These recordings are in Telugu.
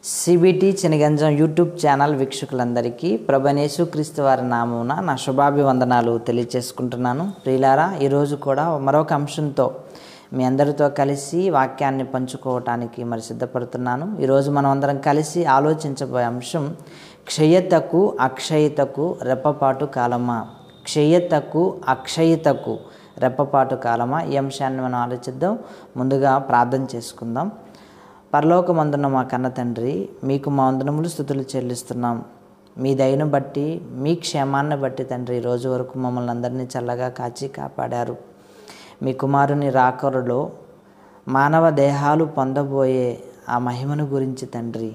సిబిటి చినగంజం యూట్యూబ్ ఛానల్ వీక్షకులందరికీ ప్రభువైన క్రీస్తు వారి నామమున నా శుభాభివందనాలు తెలియజేసుకుంటున్నాను. ప్రియులారా, ఈరోజు కూడా మరొక అంశంతో మీ అందరితో కలిసి వాక్యాన్ని పంచుకోవటానికి సిద్ధపడుతున్నాను. ఈరోజు మనం అందరం కలిసి ఆలోచించబోయే అంశం క్షయతకు అక్షయతకు రెప్పపాటు కాలమా. క్షయతకు అక్షయతకు రెప్పపాటు కాలమా, ఈ అంశాన్ని మనం ఆలోచిద్దాం. ముందుగా ప్రార్థన చేసుకుందాం. పరలోకమందున్న మా కన్న తండ్రి, మీకు మా వందనములు స్తుతులు చెల్లిస్తున్నాం. మీ దయను బట్టి, మీ క్షేమాన్ని బట్టి తండ్రి, ఈ రోజు వరకు మమ్మల్ని అందరినీ చల్లగా కాచి కాపాడారు. మీ కుమారుని రాకరులో మానవ దేహాలు పొందబోయే ఆ మహిమను గురించి తండ్రి,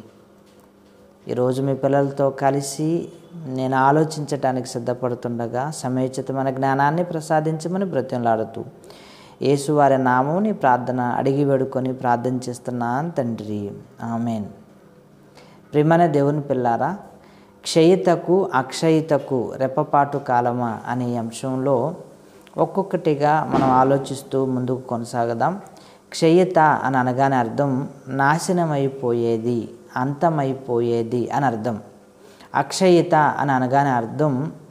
ఈరోజు మీ పిల్లలతో కలిసి నేను ఆలోచించటానికి సిద్ధపడుతుండగా సమయోచితమైన జ్ఞానాన్ని ప్రసాదించమని బ్రతిమలాడుతూ యేసు వారి నామముని ప్రార్థన అడిగి వేడుకొని ప్రార్థన చేస్తున్నాను తండ్రి, ఆమెన్. ప్రియమైన దేవుని పిల్లారా, క్షయతకు అక్షయతకు రెప్పపాటు కాలమా అనే అంశంలో ఒక్కొక్కటిగా మనం ఆలోచిస్తూ ముందుకు కొనసాగదాం. క్షయత అని అనగానే అర్థం నాశనమైపోయేది, అంతమైపోయేది అని అర్థం. అక్షయత అని అనగానే అర్థం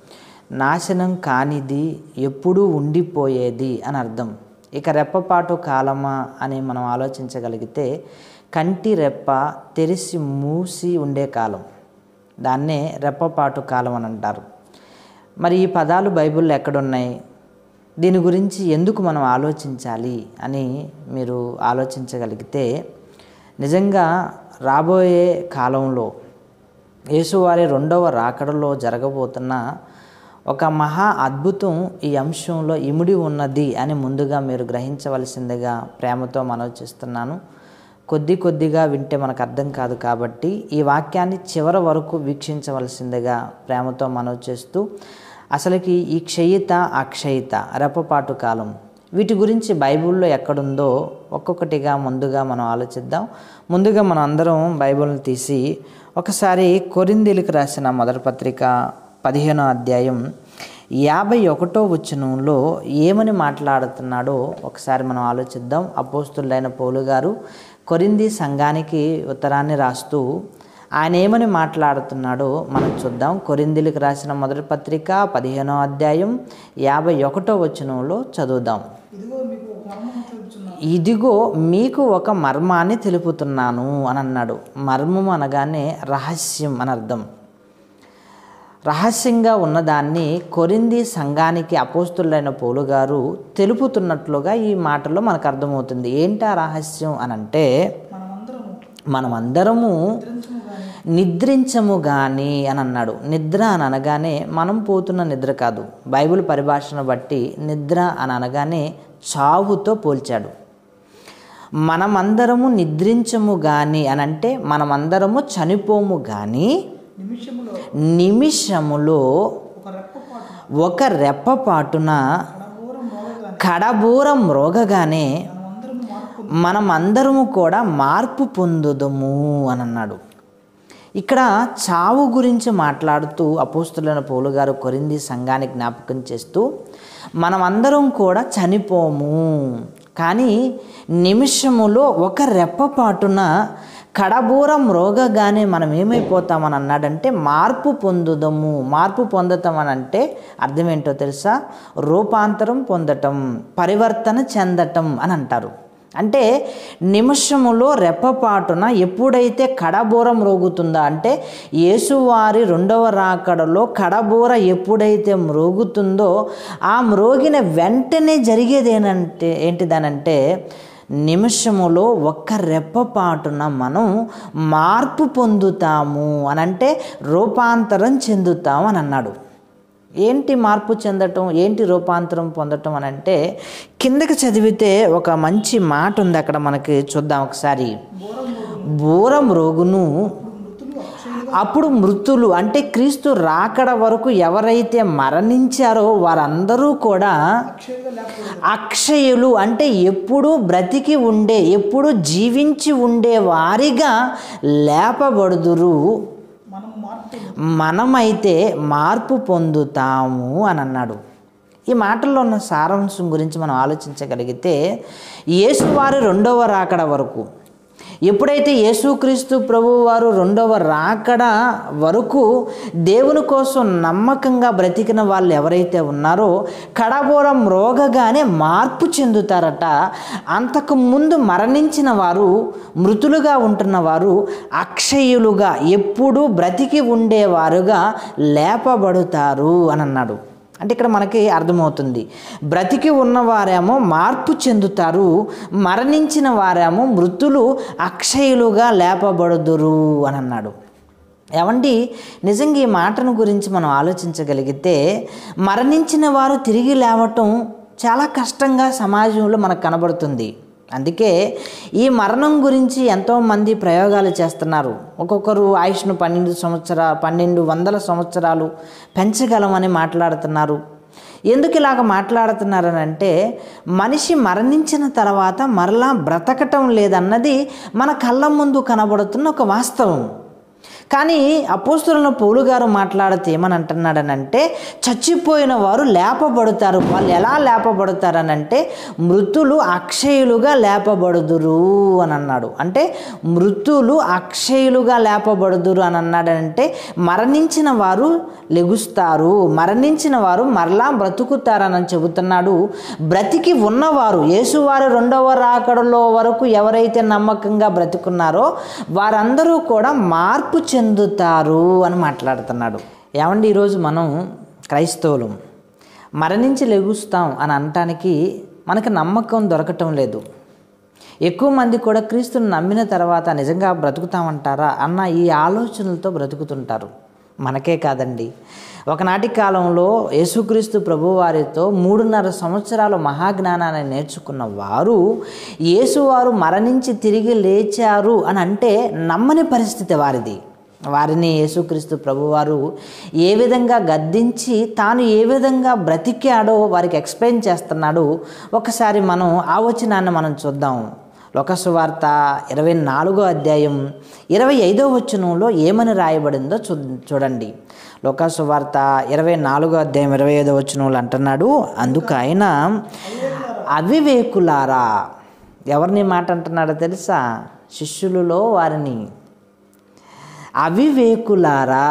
నాశనం కానిది, ఎప్పుడూ ఉండిపోయేది అని అర్థం. ఇక రెప్పపాటు కాలమా అని మనం ఆలోచించగలిగితే కంటి రెప్ప తెరిసి మూసి ఉండే కాలం, దాన్నే రెప్పపాటు కాలం అని అంటారు. మరి ఈ పదాలు బైబిల్లో ఎక్కడున్నాయి, దీని గురించి ఎందుకు మనం ఆలోచించాలి అని మీరు ఆలోచించగలిగితే, నిజంగా రాబోయే కాలంలో యేసువారి రెండవ రాకడలో జరగబోతున్న ఒక మహా అద్భుతం ఈ అంశంలో ఇమిడి ఉన్నది అని ముందుగా మీరు గ్రహించవలసిందిగా ప్రేమతో మనవి చేస్తున్నాను. కొద్దిగా వింటే మనకు అర్థం కాదు కాబట్టి ఈ వాక్యాన్ని చివరి వరకు వీక్షించవలసిందిగా ప్రేమతో మనవి చేస్తూ, అసలుకి ఈ క్షయిత అక్షయిత రెప్పపాటు కాలం వీటి గురించి బైబిల్లో ఎక్కడుందో ఒక్కొక్కటిగా ముందుగా మనం ఆలోచిద్దాం. ముందుగా మనం అందరం బైబిల్ని తీసి ఒకసారి కొరింథీయులకు రాసిన మొదటి పత్రిక 15వ అధ్యాయం 51వ వచనంలో ఏమని మాట్లాడుతున్నాడో ఒకసారి మనం ఆలోచిద్దాం. అపోస్తులైన పౌలు గారు కొరింథీ సంఘానికి ఉత్తరాన్ని రాస్తూ ఆయన ఏమని మాట్లాడుతున్నాడో మనం చూద్దాం. కొరింథీయులకు రాసిన మొదటి పత్రిక 15వ అధ్యాయం 51వ వచనంలో చదువుదాం. ఇదిగో మీకు ఒక మర్మాన్ని తెలుపుతున్నాను అని అన్నాడు. మర్మం అనగానే రహస్యం అని అర్థం. రహస్యంగా ఉన్నదాన్ని కొరింథీ సంఘానికి అపోస్తులైన పౌలు గారు తెలుపుతున్నట్లుగా ఈ మాటలో మనకు అర్థమవుతుంది. ఏంటి ఆ రహస్యం అని అంటే, మనమందరము నిద్రించము కానీ అని అన్నాడు. నిద్ర అని అనగానే మనం పోతున్న నిద్ర కాదు. బైబిల్ పరిభాషను బట్టి నిద్ర అని అనగానే చావుతో పోల్చాడు. మనమందరము నిద్రించము కానీ అని అంటే మనమందరము చనిపోము కానీ నిమిషములో ఒక రెప్పపాటున కడబూరం మ్రోగగానే మనమందరము కూడా మార్పు పొందుదము అని అన్నాడు. ఇక్కడ చావు గురించి మాట్లాడుతూ అపోస్తులైన పౌలు గారు కొరింథీ సంఘానికి జ్ఞాపకం చేస్తూ, మనమందరం కూడా చనిపోము కానీ నిమిషములో ఒక రెప్పపాటున కడబూరం మ్రోగగానే మనం ఏమైపోతామని అన్నాడంటే మార్పు పొందుదము. మార్పు పొందటం అని అంటే అర్థం ఏంటో తెలుసా? రూపాంతరం పొందటం, పరివర్తన చెందటం అని అంటారు. అంటే నిమిషములో రెప్పపాటున ఎప్పుడైతే కడబూర మ్రోగుతుందో, అంటే యేసువారి రెండవ రాకడలో కడబూర ఎప్పుడైతే మ్రోగుతుందో ఆ మ్రోగిన వెంటనే జరిగేది ఏంటిదనంటే నిమిషములో ఒక్క రెప్పపాటున మనం మార్పు పొందుతాము అని అంటే రూపాంతరం చెందుతాము అని అన్నాడు. ఏంటి మార్పు చెందటం, ఏంటి రూపాంతరం పొందటం అని అంటే, కిందకి చదివితే ఒక మంచి మాట ఉంది అక్కడ, మనకి చూద్దాం ఒకసారి. బూరం రోగును అప్పుడు మృతులు, అంటే క్రీస్తు రాకడ వరకు ఎవరైతే మరణించారో వారందరూ కూడా అక్షయులు, అంటే ఎప్పుడు బ్రతికి ఉండే, ఎప్పుడు జీవించి ఉండే వారిగా లేపబడుదురు. మనమైతే మార్పు పొందుతాము అని అన్నాడు. ఈ మాటల్లో ఉన్న సారాంశం గురించి మనం ఆలోచించగలిగితే, యేసువారి రెండవ రాకడ వరకు ఎప్పుడైతే యేసుక్రీస్తు ప్రభువారు రెండవ రాకడ వరకు దేవుని కోసం నమ్మకంగా బ్రతికిన వాళ్ళు ఎవరైతే ఉన్నారో కడబోరం మ్రోగగానే మార్పు చెందుతారట. అంతకు ముందు మరణించిన వారు, మృతులుగా ఉంటున్న వారు అక్షయులుగా ఎప్పుడూ బ్రతికి ఉండేవారుగా లేపబడుతారు అని అన్నాడు. అంటే ఇక్కడ మనకి అర్థమవుతుంది, బ్రతికి ఉన్నవారేమో మార్పు చెందుతారు, మరణించిన వారేమో మృతులు అక్షయులుగా లేపబడుదురు అని అన్నాడు. ఏమండి, నిజంగా ఈ మాటను గురించి మనం ఆలోచించగలిగితే మరణించిన వారు తిరిగి లేవటం చాలా కష్టంగా సమాజంలో మనకు కనబడుతుంది. అందుకే ఈ మరణం గురించి ఎంతోమంది ప్రయోగాలు చేస్తున్నారు. ఒక్కొక్కరు ఆయుష్ను 1200 సంవత్సరాలు పెంచగలమని మాట్లాడుతున్నారు. ఎందుకు ఇలాగ మాట్లాడుతున్నారని అంటే, మనిషి మరణించిన తర్వాత మరలా బ్రతకటం లేదన్నది మన కళ్ళ ముందు కనబడుతున్న ఒక వాస్తవం. కానీ అపోస్తలుడైన పౌలు గారు మాట్లాడితే ఏమని అంటున్నాడనంటే, చచ్చిపోయిన వారు లేపబడతారు. వాళ్ళు ఎలా లేపబడతారనంటే మృతులు అక్షయులుగా లేపబడుదురు అని అన్నాడు. అంటే మృతులు అక్షయులుగా లేపబడుదురు అని అన్నాడంటే మరణించిన వారు లెగుస్తారు, మరణించిన వారు మరలా బ్రతుకుతారని చెబుతున్నాడు. బ్రతికి ఉన్నవారు యేసువారు రెండవ రాకడలో వరకు ఎవరైతే నమ్మకంగా బ్రతుకున్నారో వారందరూ కూడా మార్పు చెందుతారు అని మాట్లాడుతున్నాడు. ఏమండి, ఈరోజు మనం క్రైస్తవులు మరణించి లెగుస్తాం అని అనటానికి మనకు నమ్మకం దొరకటం లేదు. ఎక్కువ మంది కూడా క్రీస్తుని నమ్మిన తర్వాత నిజంగా బ్రతుకుతామంటారా అన్న ఈ ఆలోచనలతో బ్రతుకుతుంటారు. మనకే కాదండి, ఒకనాటి కాలంలో యేసుక్రీస్తు ప్రభువారితో 3.5 సంవత్సరాలు మహాజ్ఞానాన్ని నేర్చుకున్న వారు యేసువారు మరణించి తిరిగి లేచారు అని అంటే నమ్మని పరిస్థితి వారిది. వారిని యేసుక్రీస్తు ప్రభువారు ఏ విధంగా గద్దించి తాను ఏ విధంగా బ్రతికాడో వారికి ఎక్స్ప్లెయిన్ చేస్తున్నాడు. ఒకసారి మనం ఆ వచనాన్ని మనం చూద్దాం. లోకా సువార్త 24వ అధ్యాయం 25వ వచనంలో ఏమని రాయబడిందో చూడండి. లోకా సువార్త 24వ అధ్యాయం 25వ వచనంలో అంటున్నాడు, అందుకు ఆయన అవివేకులారా. ఎవరిని మాట అంటున్నాడో తెలుసా? శిష్యులలో వారిని. అవివేకులారా,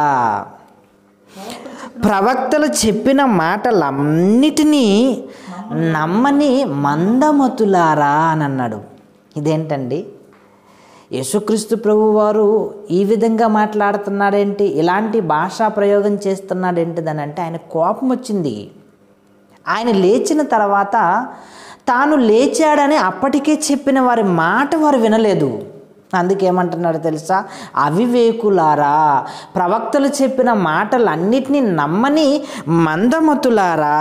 ప్రవక్తలు చెప్పిన మాటలన్నిటినీ నమ్మని మందమతులారా అని అన్నాడు. ఇదేంటండి, యేసుక్రీస్తు ప్రభువారు ఈ విధంగా మాట్లాడుతున్నాడేంటి, ఇలాంటి భాషా ప్రయోగం చేస్తున్నాడేంటిదని అంటే ఆయన కోపం వచ్చింది. ఆయన లేచిన తర్వాత తాను లేచాడని అప్పటికే చెప్పిన వారి మాట వారు వినలేదు. అందుకేమంటున్నాడు తెలుసా? అవివేకులారా, ప్రవక్తలు చెప్పిన మాటలన్నిటినీ నమ్మని మందమతులారా,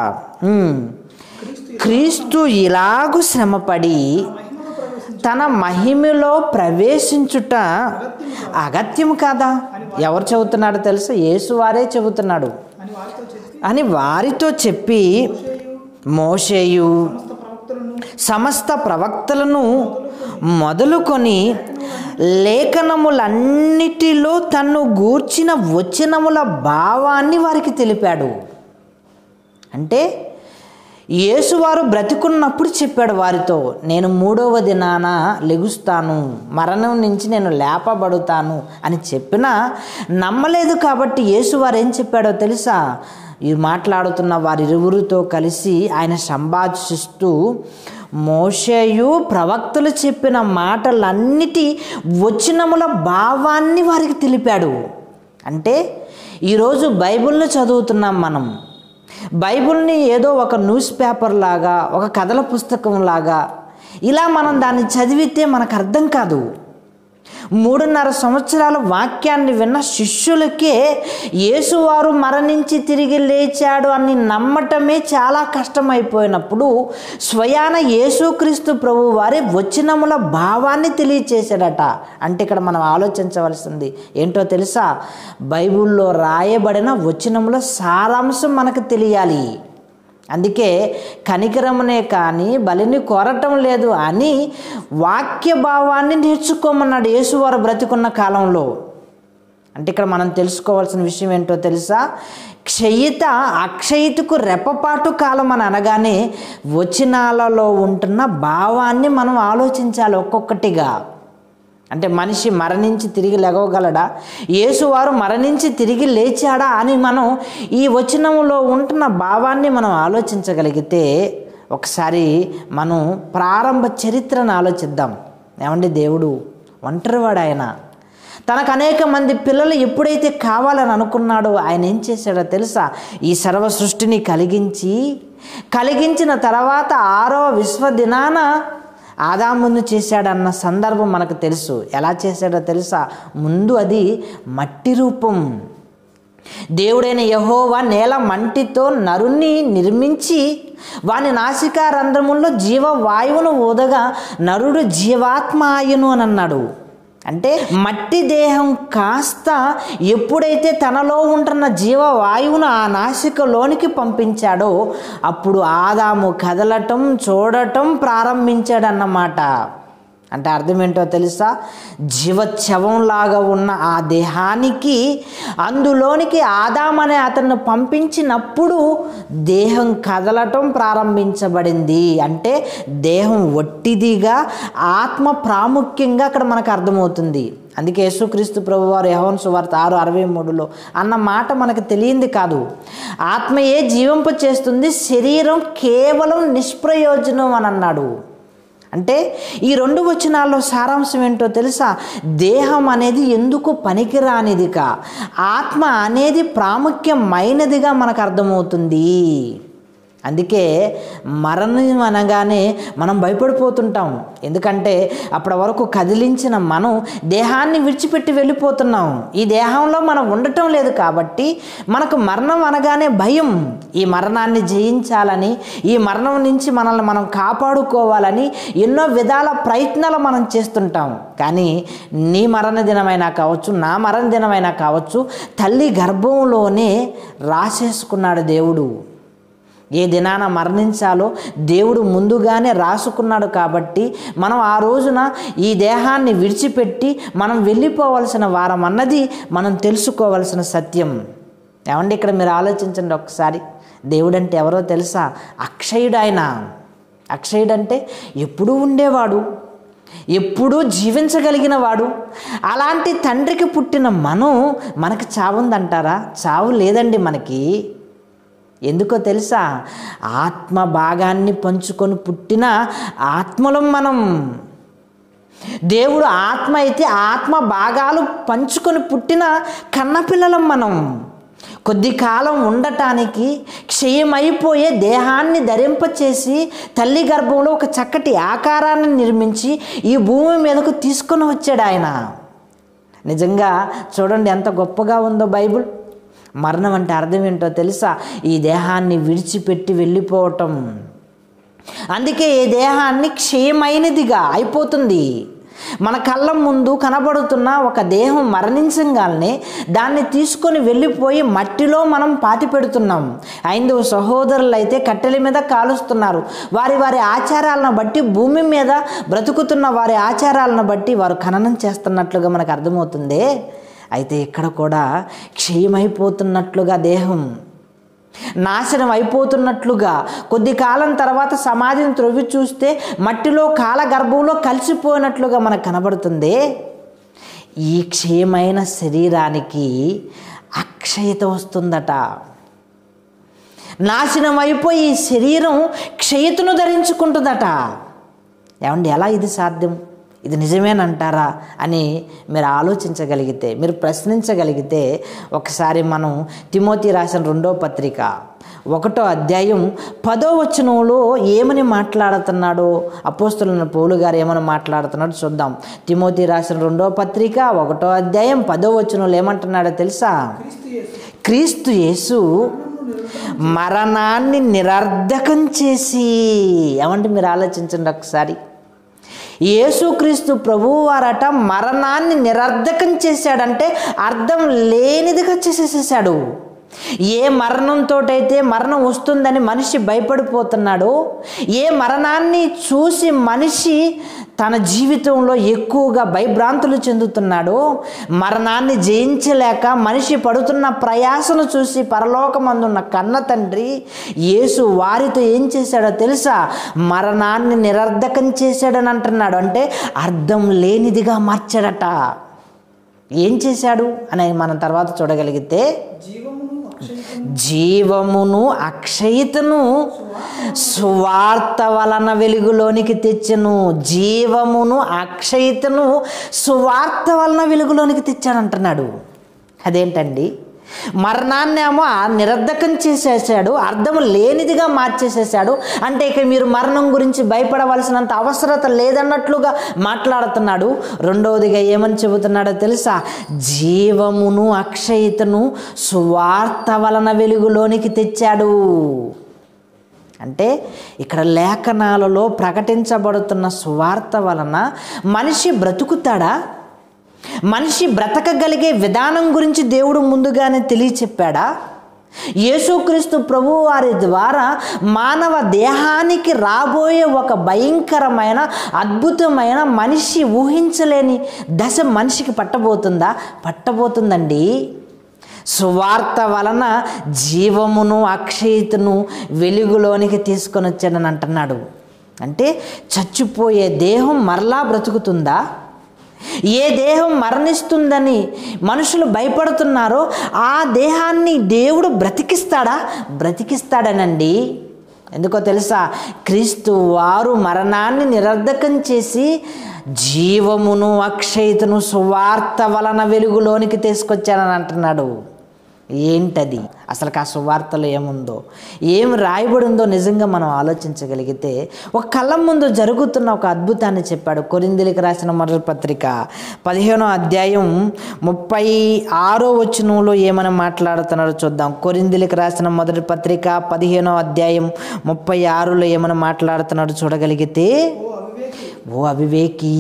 క్రీస్తు ఇలాగు శ్రమపడి తన మహిమలో ప్రవేశించుట అగత్యం కాదా? ఎవరు చెబుతున్నాడో తెలుసా? యేసువారే చెబుతున్నాడు అని వారితో చెప్పి, మోషేయు సమస్త ప్రవక్తలను మొదలుకొని లేఖనములన్నిటిలో తన్ను గూర్చిన వచనముల భావాన్ని వారికి తెలిపాడు. అంటే యేసువారు బ్రతికున్నప్పుడు చెప్పాడు వారితో, నేను 3వ దినాన లెగుస్తాను, మరణం నుంచి నేను లేపబడుతాను అని చెప్పినా నమ్మలేదు. కాబట్టి యేసువారు ఏం చెప్పాడో తెలుసా? ఈ మాట్లాడుతున్న వారిరువురితో కలిసి ఆయన సంభాషిస్తూ మోషేయు ప్రవక్తలు చెప్పిన మాటలన్నిటి వచనముల భావాన్ని వారికి తెలిపాడు. అంటే ఈరోజు బైబిల్ని చదువుతున్నాం మనం. బైబిల్ని ఏదో ఒక న్యూస్ పేపర్ లాగా, ఒక కథల పుస్తకం లాగా ఇలా మనం దాన్ని చదివితే మనకు అర్థం కాదు. 3.5 సంవత్సరాల వాక్యాన్ని విన్న శిష్యులకే యేసువారు మరణించి తిరిగి లేచాడు అని నమ్మటమే చాలా కష్టమైపోయినప్పుడు స్వయాన యేసుక్రీస్తు ప్రభు వారి వచనముల భావాన్ని తెలియచేశాడట. అంటే ఇక్కడ మనం ఆలోచించవలసింది ఏంటో తెలుసా? బైబిల్లో రాయబడిన వచనముల సారాంశం మనకు తెలియాలి. అందుకే కనికరమునే కానీ బలిని కోరటం లేదు అని వాక్య భావాన్ని నేర్చుకోమన్నాడు యేసువారు బ్రతికున్న కాలంలో. అంటే ఇక్కడ మనం తెలుసుకోవాల్సిన విషయం ఏంటో తెలుసా? క్షయిత అక్షయితకు రెప్పపాటు కాలం అని అనగానే వచనాలలో ఉంటున్న భావాన్ని మనం ఆలోచించాలి ఒక్కొక్కటిగా. అంటే మనిషి మరణించి తిరిగి లెగవగలడా, యేసువారు మరణించి తిరిగి లేచాడా అని మనం ఈ వచనంలో ఉంటున్న భావాన్ని మనం ఆలోచించగలిగితే ఒకసారి మనం ప్రారంభ చరిత్రను ఆలోచిద్దాం. ఏమండి, దేవుడు ఒంటరివాడు. ఆయన తనకు అనేక మంది పిల్లలు ఎప్పుడైతే కావాలని అనుకున్నాడో ఆయన ఏం చేశాడో తెలుసా? ఈ సర్వ సృష్టిని కలిగించిన తర్వాత 6వ విశ్వదినాన ఆదామును చేశాడన్న సందర్భం మనకు తెలుసు. ఎలా చేశాడో తెలుసా? ముందు అది మట్టి రూపం. దేవుడైన యెహోవా నేల మంటితో నరుణ్ణి నిర్మించి వాని నాసికా రంధ్రముల్లో జీవవాయువును ఊదగా నరుడు జీవాత్మ అయ్యును అని అన్నాడు. అంటే మట్టి దేహం కాస్త ఎప్పుడైతే తనలో ఉంటున్న జీవవాయువును ఆ నాసికలోనికి పంపించాడో అప్పుడు ఆదాము కదలటం, చూడటం ప్రారంభించాడన్నమాట. అంటే అర్థం ఏంటో తెలుసా? జీవచ్చవంలాగా ఉన్న ఆ దేహానికి అందులోనికి ఆదాము అనే అతన్ని పంపించినప్పుడు దేహం కదలటం ప్రారంభించబడింది. అంటే దేహం వట్టిదిగా, ఆత్మ ప్రాముఖ్యంగా అక్కడ మనకు అర్థమవుతుంది. అందుకే యేసుక్రీస్తు ప్రభువారు యోహాను సువార్త 6:63లో అన్న మాట మనకు తెలియంది కాదు. ఆత్మయే జీవింప చేస్తుంది, శరీరం కేవలం నిష్ప్రయోజనం అని అన్నాడు. అంటే ఈ 2 వచనాల్లో సారాంశం ఏంటో తెలుసా? దేహం అనేది ఎందుకు పనికిరానిదిగా, ఆత్మ అనేది ప్రాముఖ్యమైనదిగా మనకు అర్థమవుతుంది. అందుకే మరణం అనగానే మనం భయపడిపోతుంటాం. ఎందుకంటే అప్పటి వరకు కదిలించిన మనం దేహాన్ని విడిచిపెట్టి వెళ్ళిపోతున్నాం. ఈ దేహంలో మనం ఉండటం లేదు కాబట్టి మనకు మరణం అనగానే భయం. ఈ మరణాన్ని జయించాలని, ఈ మరణం నుంచి మనల్ని మనం కాపాడుకోవాలని ఎన్నో విధాల ప్రయత్నాలు మనం చేస్తుంటాం. కానీ నీ మరణ దినమైనా కావచ్చు, నా మరణ దినమైనా కావచ్చు, తల్లి గర్భంలోనే రాసేసుకున్నాడు దేవుడు. ఏ దినాన మరణించాలో దేవుడు ముందుగానే రాసుకున్నాడు. కాబట్టి మనం ఆ రోజున ఈ దేహాన్ని విడిచిపెట్టి మనం వెళ్ళిపోవలసిన వారం అన్నది మనం తెలుసుకోవలసిన సత్యం. ఏమండి, ఇక్కడ మీరు ఆలోచించండి ఒకసారి. దేవుడు అంటే ఎవరో తెలుసా? అక్షయుడు. ఆయన అక్షయుడంటే ఎప్పుడూ ఉండేవాడు, ఎప్పుడూ జీవించగలిగిన వాడు. అలాంటి తండ్రికి పుట్టిన మనకి చావుందంటారా? చావు లేదండి మనకి. ఎందుకో తెలుసా? ఆత్మ భాగాన్ని పంచుకొని పుట్టిన ఆత్మలం మనం. దేవుడు ఆత్మ అయితే ఆత్మ భాగాలు పంచుకొని పుట్టిన కన్నపిల్లలం మనం. కొద్ది కాలం ఉండటానికి క్షయమైపోయే దేహాన్ని ధరింపచేసి తల్లి గర్భంలో ఒక చక్కటి ఆకారాన్ని నిర్మించి ఈ భూమి మీదకు తీసుకొని వచ్చాడు ఆయన. నిజంగా చూడండి ఎంత గొప్పగా ఉందో బైబిల్. మరణం అంటే అర్థం ఏంటో తెలుసా? ఈ దేహాన్ని విడిచిపెట్టి వెళ్ళిపోవటం. అందుకే ఈ దేహాన్ని క్షయమైనదిగా అయిపోతుంది. మన కళ్ళ ముందు కనబడుతున్న ఒక దేహం మరణించగానే దాన్ని తీసుకొని వెళ్ళిపోయి మట్టిలో మనం పాతి పెడుతున్నాం. హైందవ సహోదరులు అయితే కట్టెల మీద కాలుస్తున్నారు. వారి ఆచారాలను బట్టి, భూమి మీద బ్రతుకుతున్న వారి ఆచారాలను బట్టి వారు ఖననం చేస్తున్నట్లుగా మనకు అర్థమవుతుంది. అయితే ఇక్కడ కూడా క్షయమైపోతున్నట్లుగా, దేహం నాశనం అయిపోతున్నట్లుగా, కొద్ది కాలం తర్వాత సమాధిని త్రవ్వి చూస్తే మట్టిలో కాలగర్భంలో కలిసిపోయినట్లుగా మనకు కనబడుతుంది. ఈ క్షయమైన శరీరానికి అక్షయత వస్తుందట. నాశనం అయిపోయి ఈ శరీరం క్షయతను ధరించుకుంటుందట. ఏమండి, ఎలా ఇది సాధ్యం? ఇది నిజమేనంటారా అని మీరు ఆలోచించగలిగితే, మీరు ప్రశ్నించగలిగితే ఒకసారి మనం తిమోతి రాసిన 2వ పత్రిక 1వ అధ్యాయం 10వ వచనంలో ఏమని మాట్లాడుతున్నాడో, అపోస్తలున్న పౌలు గారు ఏమని మాట్లాడుతున్నాడో చూద్దాం. తిమోతి రాసిన 2వ పత్రిక 1వ అధ్యాయం 10వ వచనంలో ఏమంటున్నాడో తెలుసా? క్రీస్తు యేసు మరణాన్ని నిరర్ధకం చేసి. ఏమంటే మీరు ఆలోచించండి ఒకసారి. యేసుక్రీస్తు ప్రభువు వారట మరణాన్ని నిరర్ధకం చేశాడంటే అర్థం లేనిదిగా చేసేసాడు. ఏ మరణంతోటైతే మరణం వస్తుందని మనిషి భయపడిపోతున్నాడో, ఏ మరణాన్ని చూసి మనిషి తన జీవితంలో ఎక్కువగా భయభ్రాంతులు చెందుతున్నాడో, మరణాన్ని జయించలేక మనిషి పడుతున్న ప్రయాసను చూసి పరలోకమందున్న కన్న తండ్రి యేసు వారితో ఏం చేశాడో తెలుసా? మరణాన్ని నిరర్ధకం చేశాడని అంటున్నాడు. అంటే అర్థం లేనిదిగా మార్చాడట. ఏం చేశాడు అని మనం తర్వాత చూడగలిగితే, జీవమును అక్షయతను సువార్త వలన వెలుగులోనికి తెచ్చెను. జీవమును అక్షయతను సువార్త వలన వెలుగులోనికి తెచ్చాడంటున్నాడు. అదేంటండి? మరణాన్నేమో నిరర్ధకం చేసేసాడు, అర్థం లేనిదిగా మార్చేసేసాడు. అంటే ఇక మీరు మరణం గురించి భయపడవలసినంత అవసరత లేదన్నట్లుగా మాట్లాడుతున్నాడు. రెండవదిగా ఏమని చెబుతున్నాడో తెలుసా? జీవమును అక్షయతను సువార్త వలన వెలుగులోనికి తెచ్చాడు. అంటే ఇక్కడ లేఖనాలలో ప్రకటించబడుతున్న సువార్త వలన మనిషి బ్రతుకుతాడా? మనిషి బ్రతకగలిగే విధానం గురించి దేవుడు ముందుగానే తెలియచెప్పాడా? యేసుక్రీస్తు ప్రభు వారి ద్వారా మానవ దేహానికి రాబోయే ఒక భయంకరమైన అద్భుతమైన మనిషి ఊహించలేని దశ మనిషికి పట్టబోతుందా? పట్టబోతుందండి. సువార్త వలన జీవమును అక్షయతను వెలుగులోనికి తీసుకొని వచ్చాడని అంటున్నాడు. అంటే చచ్చిపోయే దేహం మరలా బ్రతుకుతుందా? ఏ దేహం మరణిస్తుందని మనుషులు భయపడుతున్నారో ఆ దేహాన్ని దేవుడు బ్రతికిస్తాడా? బ్రతికిస్తాడనండి. ఎందుకో తెలుసా? క్రీస్తు వారు మరణాన్ని నిరర్ధకం చేసి జీవమును అక్షయతను సువార్త వలన వెలుగులోనికి తీసుకొచ్చానని అంటున్నాడు. ఏంటది? అసలు ఆ సువార్తలో ఏముందో, ఏం రాయబడి ఉందో నిజంగా మనం ఆలోచించగలిగితే ఒక కళ్ళ ముందు జరుగుతున్న ఒక అద్భుతాన్ని చెప్పాడు. కొరింథీయులకు రాసిన మొదటి పత్రిక 15వ అధ్యాయం 36వ వచనంలో ఏమని మాట్లాడుతున్నాడో చూద్దాం. కొరింథీయులకు రాసిన మొదటి పత్రిక 15వ అధ్యాయం 36లో ఏమని మాట్లాడుతున్నాడో చూడగలిగితే, ఓ అవివేకి,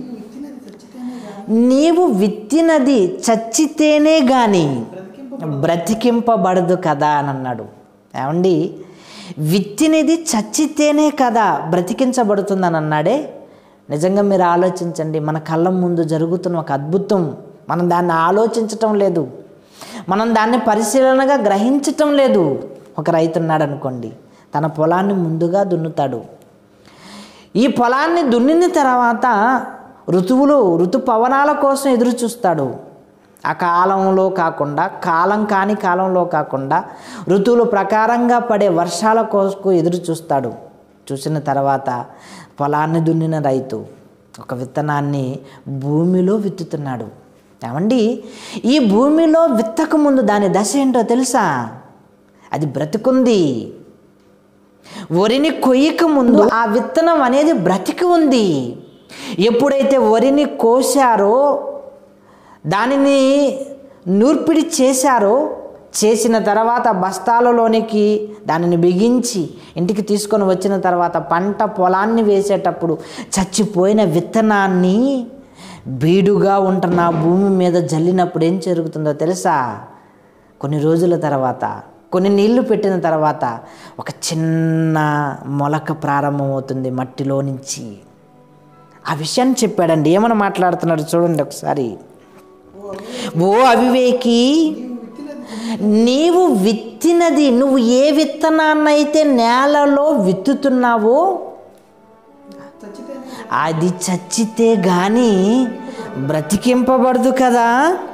నీవు విత్తినది చచ్చితేనే గాని బ్రతికింపబడదు కదా అని అన్నాడు. ఏమండి, విత్తినది చచ్చితేనే కదా బ్రతికించబడుతుందని అన్నాడే. నిజంగా మీరు ఆలోచించండి. మన కళ్ళ ముందు జరుగుతున్న ఒక అద్భుతం, మనం దాన్ని ఆలోచించటం లేదు, మనం దాన్ని పరిశీలనగా గ్రహించటం లేదు. ఒక రైతు ఉన్నాడు అనుకోండి, తన పొలాన్ని ముందుగా దున్నుతాడు. ఈ పొలాన్ని దున్నిన తర్వాత ఋతుపవనాల కోసం ఎదురు చూస్తాడు. ఆ కాలంలో కాకుండా, కాలం కాని కాలంలో కాకుండా ఋతువుల ప్రకారంగా పడే వర్షాల కోసం ఎదురు చూస్తాడు. చూసిన తర్వాత పొలాన్ని దున్నిన రైతు ఒక విత్తనాన్ని భూమిలో విత్తుతున్నాడు. ఏమండి, ఈ భూమిలో విత్తక ముందు దాని దశ ఏంటో తెలుసా? అది బ్రతికుంది. వరిని కొయ్యక ముందు ఆ విత్తనం అనేది బ్రతికి ఉంది. ఎప్పుడైతే వరిని కోసారో, దానిని నూర్పిడి చేశారో, చేసిన తర్వాత బస్తాలలోనికి దానిని బిగించి ఇంటికి తీసుకొని వచ్చిన తర్వాత పంట పొలాన్ని వేసేటప్పుడు చచ్చిపోయిన విత్తనాన్ని బీడుగా ఉంటున్న భూమి మీద జల్లినప్పుడు ఏం జరుగుతుందో తెలుసా? కొన్ని రోజుల తర్వాత, కొన్ని నీళ్లు పెట్టిన తర్వాత ఒక చిన్న మొలక ప్రారంభమవుతుంది మట్టిలో నుంచి. ఆ విషయాన్ని చెప్పాడండి. ఏమని మాట్లాడుతున్నాడు చూడండి ఒకసారి. ఓ అవివేకి, నీవు విత్తినది, నువ్వు ఏ విత్తనాన్నైతే నేలలో విత్తుతున్నావో అది చచ్చితే గాని బ్రతికింపబడదు కదా.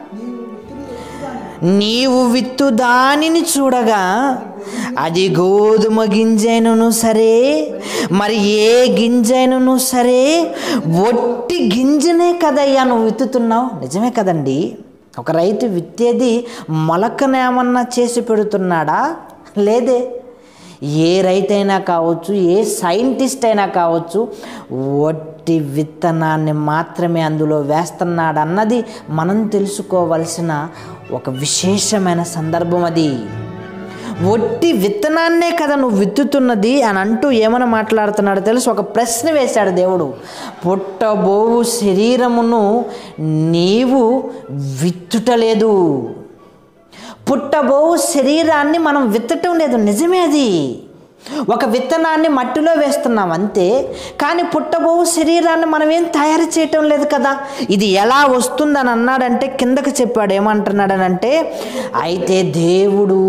నీవు విత్తు దానిని చూడగా అది గోధుమ గింజైనను సరే, మరి ఏ గింజైనను సరే, ఒట్టి గింజనే కదయ్యా నువ్వు విత్తుతున్నావు. నిజమే కదండి. ఒక రైతు విత్తేది మొలకనేమన్నా చేసి పెడుతున్నాడా? లేదే. ఏ రైతైనా కావచ్చు, ఏ సైంటిస్ట్ అయినా కావచ్చు, ఒట్టి విత్తనాన్ని మాత్రమే అందులో వేస్తున్నాడు అన్నది మనం తెలుసుకోవలసిన ఒక విశేషమైన సందర్భం అది. ఒట్టి విత్తనాన్నే కదా నువ్వు విత్తుతున్నది అని అంటూ ఏమని మాట్లాడుతున్నాడో తెలుసు. ఒక ప్రశ్న వేశాడు దేవుడు. పుట్టబోవు శరీరమును నీవు విత్తుటలేదు. పుట్టబోవు శరీరాన్ని మనం విత్తటం లేదు. నిజమే అది. ఒక విత్తనాన్ని మట్టిలో వేస్తున్నాం అంతే, కానీ పుట్టబో శరీరాన్ని మనం ఏం తయారు చేయటం లేదు కదా. ఇది ఎలా వస్తుందని అన్నాడంటే కిందకి చెప్పాడు. ఏమంటున్నాడనంటే, అయితే దేవుడు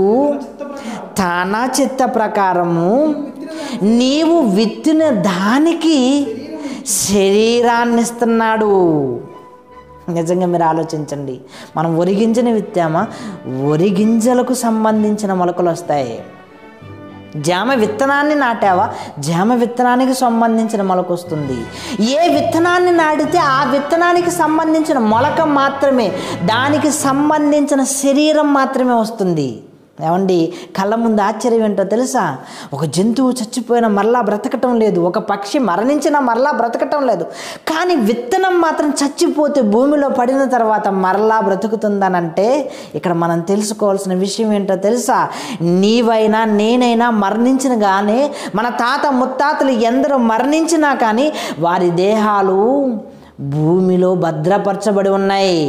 తన చిత్త ప్రకారము నీవు విత్తిన దానికి శరీరాన్ని ఇస్తున్నాడు. నిజంగా మీరు ఆలోచించండి, మనం ఒరిగింజని విత్తామా, ఒరిగింజలకు సంబంధించిన మొలకలు వస్తాయి. జామ విత్తనాన్ని నాటావా, జామ విత్తనానికి సంబంధించిన మొలక వస్తుంది. ఏ విత్తనాన్ని నాటితే ఆ విత్తనానికి సంబంధించిన మొలక మాత్రమే, దానికి సంబంధించిన శరీరం మాత్రమే వస్తుంది. ఏమండి, కళ్ళ ముందు ఆశ్చర్యం ఏంటో తెలుసా? ఒక జంతువు చచ్చిపోయినా మరలా బ్రతకటం లేదు, ఒక పక్షి మరణించినా మరలా బ్రతకటం లేదు, కానీ విత్తనం మాత్రం చచ్చిపోతే భూమిలో పడిన తర్వాత మరలా బ్రతుకుతుందనంటే ఇక్కడ మనం తెలుసుకోవాల్సిన విషయం ఏంటో తెలుసా? నీవైనా నేనైనా మరణించిన కానీ, మన తాత ముత్తాతలు ఎందరో మరణించినా కానీ వారి దేహాలు భూమిలో భద్రపరచబడి ఉన్నాయి,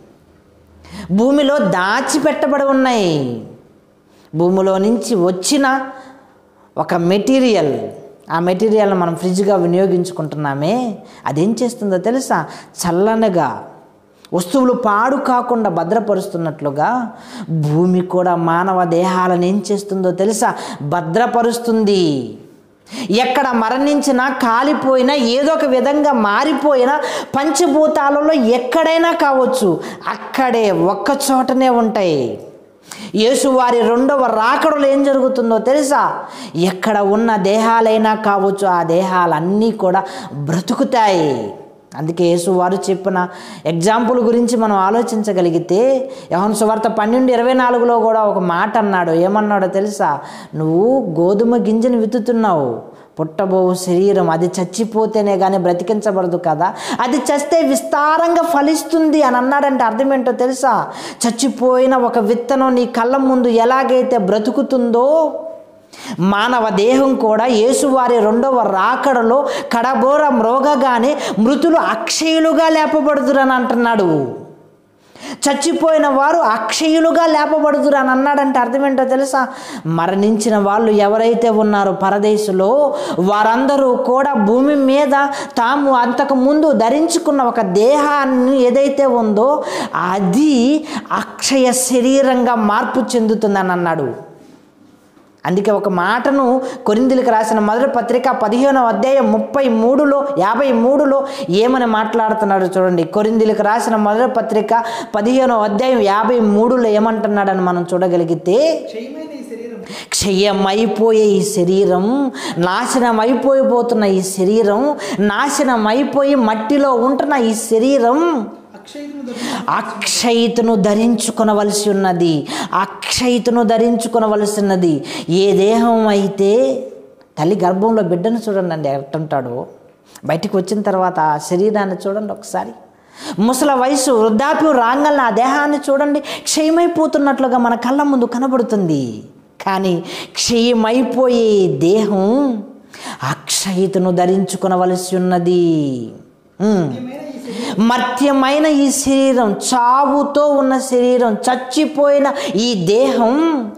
భూమిలో దాచిపెట్టబడి ఉన్నాయి. భూమిలో నుంచి వచ్చిన ఒక మెటీరియల్, ఆ మెటీరియల్ని మనం ఫ్రిడ్జ్గా వినియోగించుకుంటున్నామే, అదేం చేస్తుందో తెలుసా? చల్లనగా వస్తువులు పాడు కాకుండా భద్రపరుస్తున్నట్లుగా భూమి కూడా మానవ దేహాలను ఏం చేస్తుందో తెలుసా? భద్రపరుస్తుంది. ఎక్కడ మరణించినా, కాలిపోయినా, ఏదో ఒక విధంగా మారిపోయినా, పంచభూతాలలో ఎక్కడైనా కావచ్చు, అక్కడే ఒక్క చోటనే ఉంటాయి. యేసువారి రెండవ రాకడలో ఏం జరుగుతుందో తెలుసా? ఎక్కడ ఉన్న దేహాలైనా కావచ్చు, ఆ దేహాలన్నీ కూడా బ్రతుకుతాయి. అందుకే యేసువారు చెప్పిన ఎగ్జాంపుల్ గురించి మనం ఆలోచించగలిగితే, యోహాను సువార్త 12:24లో కూడా ఒక మాట అన్నాడు. ఏమన్నాడో తెలుసా? నువ్వు గోధుమ గింజను విత్తుతున్నావు, పుట్టబో శరీరం అది చచ్చిపోతేనే కానీ బ్రతికించబడదు కదా, అది చస్తే విస్తారంగా ఫలిస్తుంది అని అన్నాడంటే అర్థం ఏంటో తెలుసా? చచ్చిపోయిన ఒక విత్తనం నీ కళ్ళ ముందు ఎలాగైతే బ్రతుకుతుందో, మానవ దేహం కూడా యేసువారి రెండవ రాకడలో కడబోర మ్రోగగానే మృతులు అక్షయులుగా లేపబడుదురని అంటున్నాడు. చచ్చిపోయిన వారు అక్షయులుగా లేపబడుదురు అని అన్నాడంటే అర్థం ఏంటో తెలుసా? మరణించిన వాళ్ళు ఎవరైతే ఉన్నారో పరదేశంలో, వారందరూ కూడా భూమి మీద తాము అంతకు ముందు ధరించుకున్న ఒక దేహాన్ని ఏదైతే ఉందో అది అక్షయ శరీరంగా మార్పు చెందుతుందని అన్నాడు. అందుకే ఒక మాటను కొరింథీయులకు రాసిన మొదటి పత్రిక 15వ అధ్యాయం 53లో ఏమని మాట్లాడుతున్నాడు చూడండి. కొరింథీయులకు రాసిన మొదటి పత్రిక 15వ అధ్యాయం 53లో ఏమంటున్నాడని మనం చూడగలిగితే, క్షయమైపోయే ఈ శరీరం, నాశనం అయిపోయిపోతున్న ఈ శరీరం, నాశనం అయిపోయి మట్టిలో ఉంటున్న ఈ శరీరం అక్షయతను ధరించుకొనవలసి ఉన్నది, అక్షయతను ధరించుకొనవలసి ఉన్నది. ఏ దేహం అయితే తల్లి గర్భంలో బిడ్డను చూడండి ఎట్టుంటాడో, బయటికి వచ్చిన తర్వాత ఆ శరీరాన్ని చూడండి ఒకసారి. ముసల వయసు వృద్ధాప్యం రాగానే ఆ దేహాన్ని చూడండి, క్షయమైపోతున్నట్లుగా మన కళ్ళ ముందు కనబడుతుంది. కానీ క్షయమైపోయే దేహం అక్షయతను ధరించుకొనవలసి ఉన్నది. మర్త్యమైన ఈ శరీరం, చావుతో ఉన్న శరీరం, చచ్చిపోయిన ఈ దేహం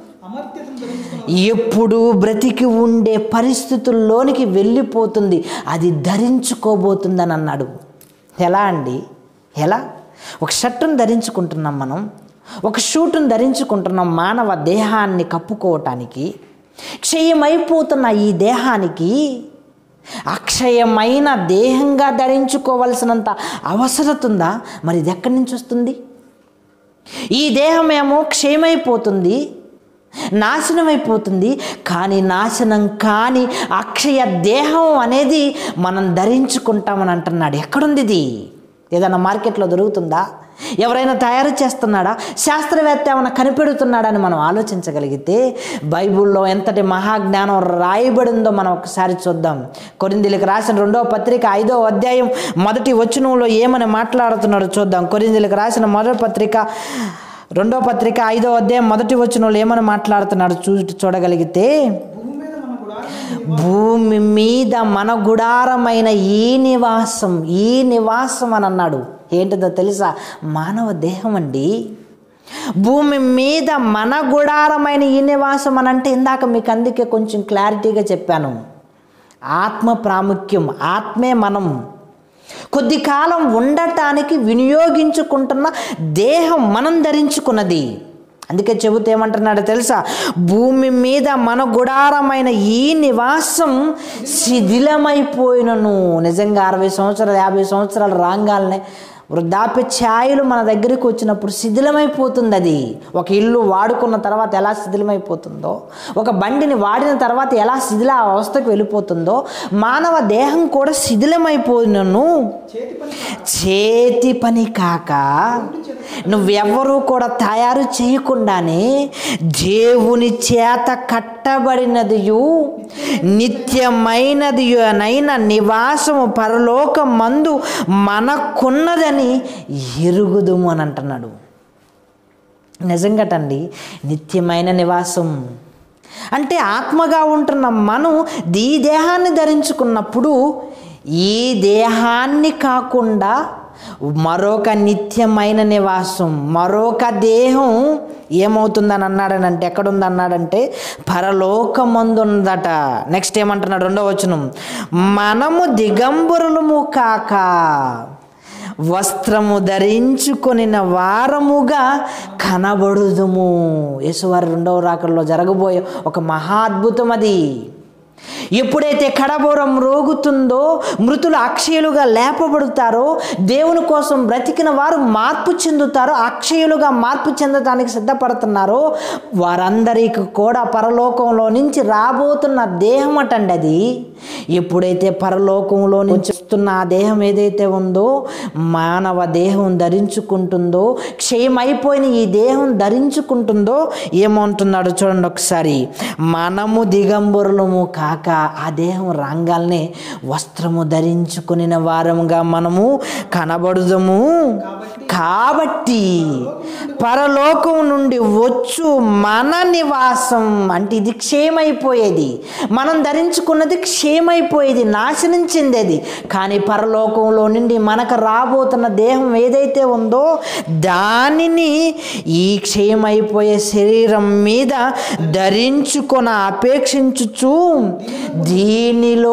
ఎప్పుడు బ్రతికి ఉండే పరిస్థితుల్లోనికి వెళ్ళిపోతుంది, అది ధరించుకోబోతుందని అన్నాడు. ఎలా అండి? ఎలా? ఒక షర్టును ధరించుకుంటున్నాం మనం, ఒక షూటును ధరించుకుంటున్నాం మానవ దేహాన్ని కప్పుకోవటానికి. క్షయమైపోతున్న ఈ దేహానికి అక్షయమైన దేహంగా ధరించుకోవలసినంత అవసరత ఉందా? మరి ఇది ఎక్కడి నుంచి వస్తుంది? ఈ దేహమేమో క్షయమైపోతుంది, నాశనం అయిపోతుంది, కానీ నాశనం కాని అక్షయ దేహం అనేది మనం ధరించుకుంటామని అంటున్నాడు. ఎక్కడుంది ఇది? ఏదైనా మార్కెట్లో దొరుకుతుందా? ఎవరైనా తయారు చేస్తున్నాడా? శాస్త్రవేత్త ఏమైనా కనిపెడుతున్నాడని మనం ఆలోచించగలిగితే బైబిల్లో ఎంతటి మహాజ్ఞానం రాయబడిందో మనం ఒకసారి చూద్దాం. కొరింథీయులకు రాసిన 2వ పత్రిక 5వ అధ్యాయం 1వ వచనంలో ఏమని మాట్లాడుతున్నాడో చూద్దాం. కొరింథీయులకు రాసిన మొదటి పత్రిక 2వ పత్రిక 5వ అధ్యాయం 1వ వచనంలో ఏమని మాట్లాడుతున్నాడు చూడగలిగితే, భూమి మీద మన గుడారమైన ఈ నివాసం అని అన్నాడు. ఏంటిదో తెలుసా? మానవ దేహం అండి. భూమి మీద మన గుడారమైన ఈ నివాసం అని అంటే ఇందాక మీకు అందుకే కొంచెం క్లారిటీగా చెప్పాను. ఆత్మ ప్రాముఖ్యం, ఆత్మే మనం. కొద్ది కాలం ఉండటానికి వినియోగించుకుంటున్న దేహం మనం ధరించుకున్నది. అందుకే చెబుతూ ఏమంటున్నాడో తెలుసా? భూమి మీద మన గుడారమైన ఈ నివాసం శిథిలమైపోయినను. నిజంగా 60 సంవత్సరాలు 50 సంవత్సరాలు రాగాలనే వృద్ధాప్య ఛాయలు మన దగ్గరికి వచ్చినప్పుడు శిథిలమైపోతుంది. అది ఒక ఇల్లు వాడుకున్న తర్వాత ఎలా శిథిలమైపోతుందో, ఒక బండిని వాడిన తర్వాత ఎలా శిథిల అవస్థకు వెళ్ళిపోతుందో, మానవ దేహం కూడా శిథిలమైపోయినను. చేతి పని కాక నువ్వెవ్వరూ కూడా తయారు చేయకుండానే దేవుని చేత కట్టబడినదియు నిత్యమైనదియునైన నివాసము పరలోకమందు మనకున్నదని ఎరుగుదుము అని అంటున్నాడు. నిజంగాటండి, నిత్యమైన నివాసం అంటే ఆత్మగా ఉంటున్న మనం ఈ దేహాన్ని ధరించుకున్నప్పుడు ఈ దేహాన్ని కాకుండా మరొక నిత్యమైన నివాసం, మరొక దేహం ఏమవుతుందని అన్నాడనంటే, ఎక్కడుందన్నాడంటే పరలోకమందు ఉందట. నెక్స్ట్ ఏమంటున్నాడు? 2వ వచనం, మనము దిగంబరులము కాక వస్త్రము ధరించుకొనిన వారముగా కనబడుదుము. యేసువారి 2వ రాకడలో జరగబోయే ఒక మహా అద్భుతం అది. ఎప్పుడైతే కడబోరం రోగుతుందో, మృతులు అక్షయులుగా లేపబడతారో, దేవుని కోసం బ్రతికిన వారు మార్పు చెందుతారో, అక్షయులుగా మార్పు చెందడానికి సిద్ధపడుతున్నారో, వారందరికీ కూడా పరలోకంలో నుంచి రాబోతున్న దేహం అటండి అది. ఎప్పుడైతే పరలోకంలో నుంచి వస్తున్న ఆ దేహం ఏదైతే ఉందో, మానవ దేహం ధరించుకుంటుందో, క్షయమైపోయిన ఈ దేహం ధరించుకుంటుందో, ఏమంటున్నాడు చూడండి ఒకసారి. మనము దిగంబరులము కాక, ఆ దేహం రంగాల్నే వస్త్రము ధరించుకుని వారముగా మనము కనబడుదము. కాబట్టి పరలోకం నుండి వచ్చు మన నివాసం అంటే ఇది క్షేమైపోయేది. మనం ధరించుకున్నది క్షేమైపోయేది, నాశనం చెందేది. కానీ పరలోకంలో నుండి మనకు రాబోతున్న దేహం ఏదైతే ఉందో దానిని ఈ క్షేమైపోయే శరీరం మీద ధరించుకొన అపేక్షించుచు దీనిలో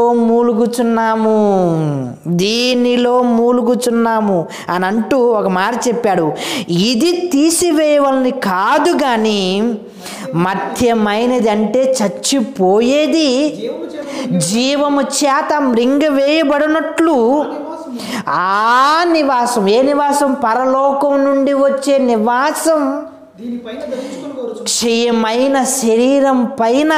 మూలుగుచున్నాము అని అంటూ ఒక మాట చెప్పాడు. ఇది తీసివేయవలని కాదు కానీ మధ్యమైనది అంటే చచ్చిపోయేది జీవము చేత మృంగివేయబడినట్లు ఆ నివాసం, ఏ నివాసం? పరలోకం నుండి వచ్చే నివాసం క్షయమైన శరీరం పైన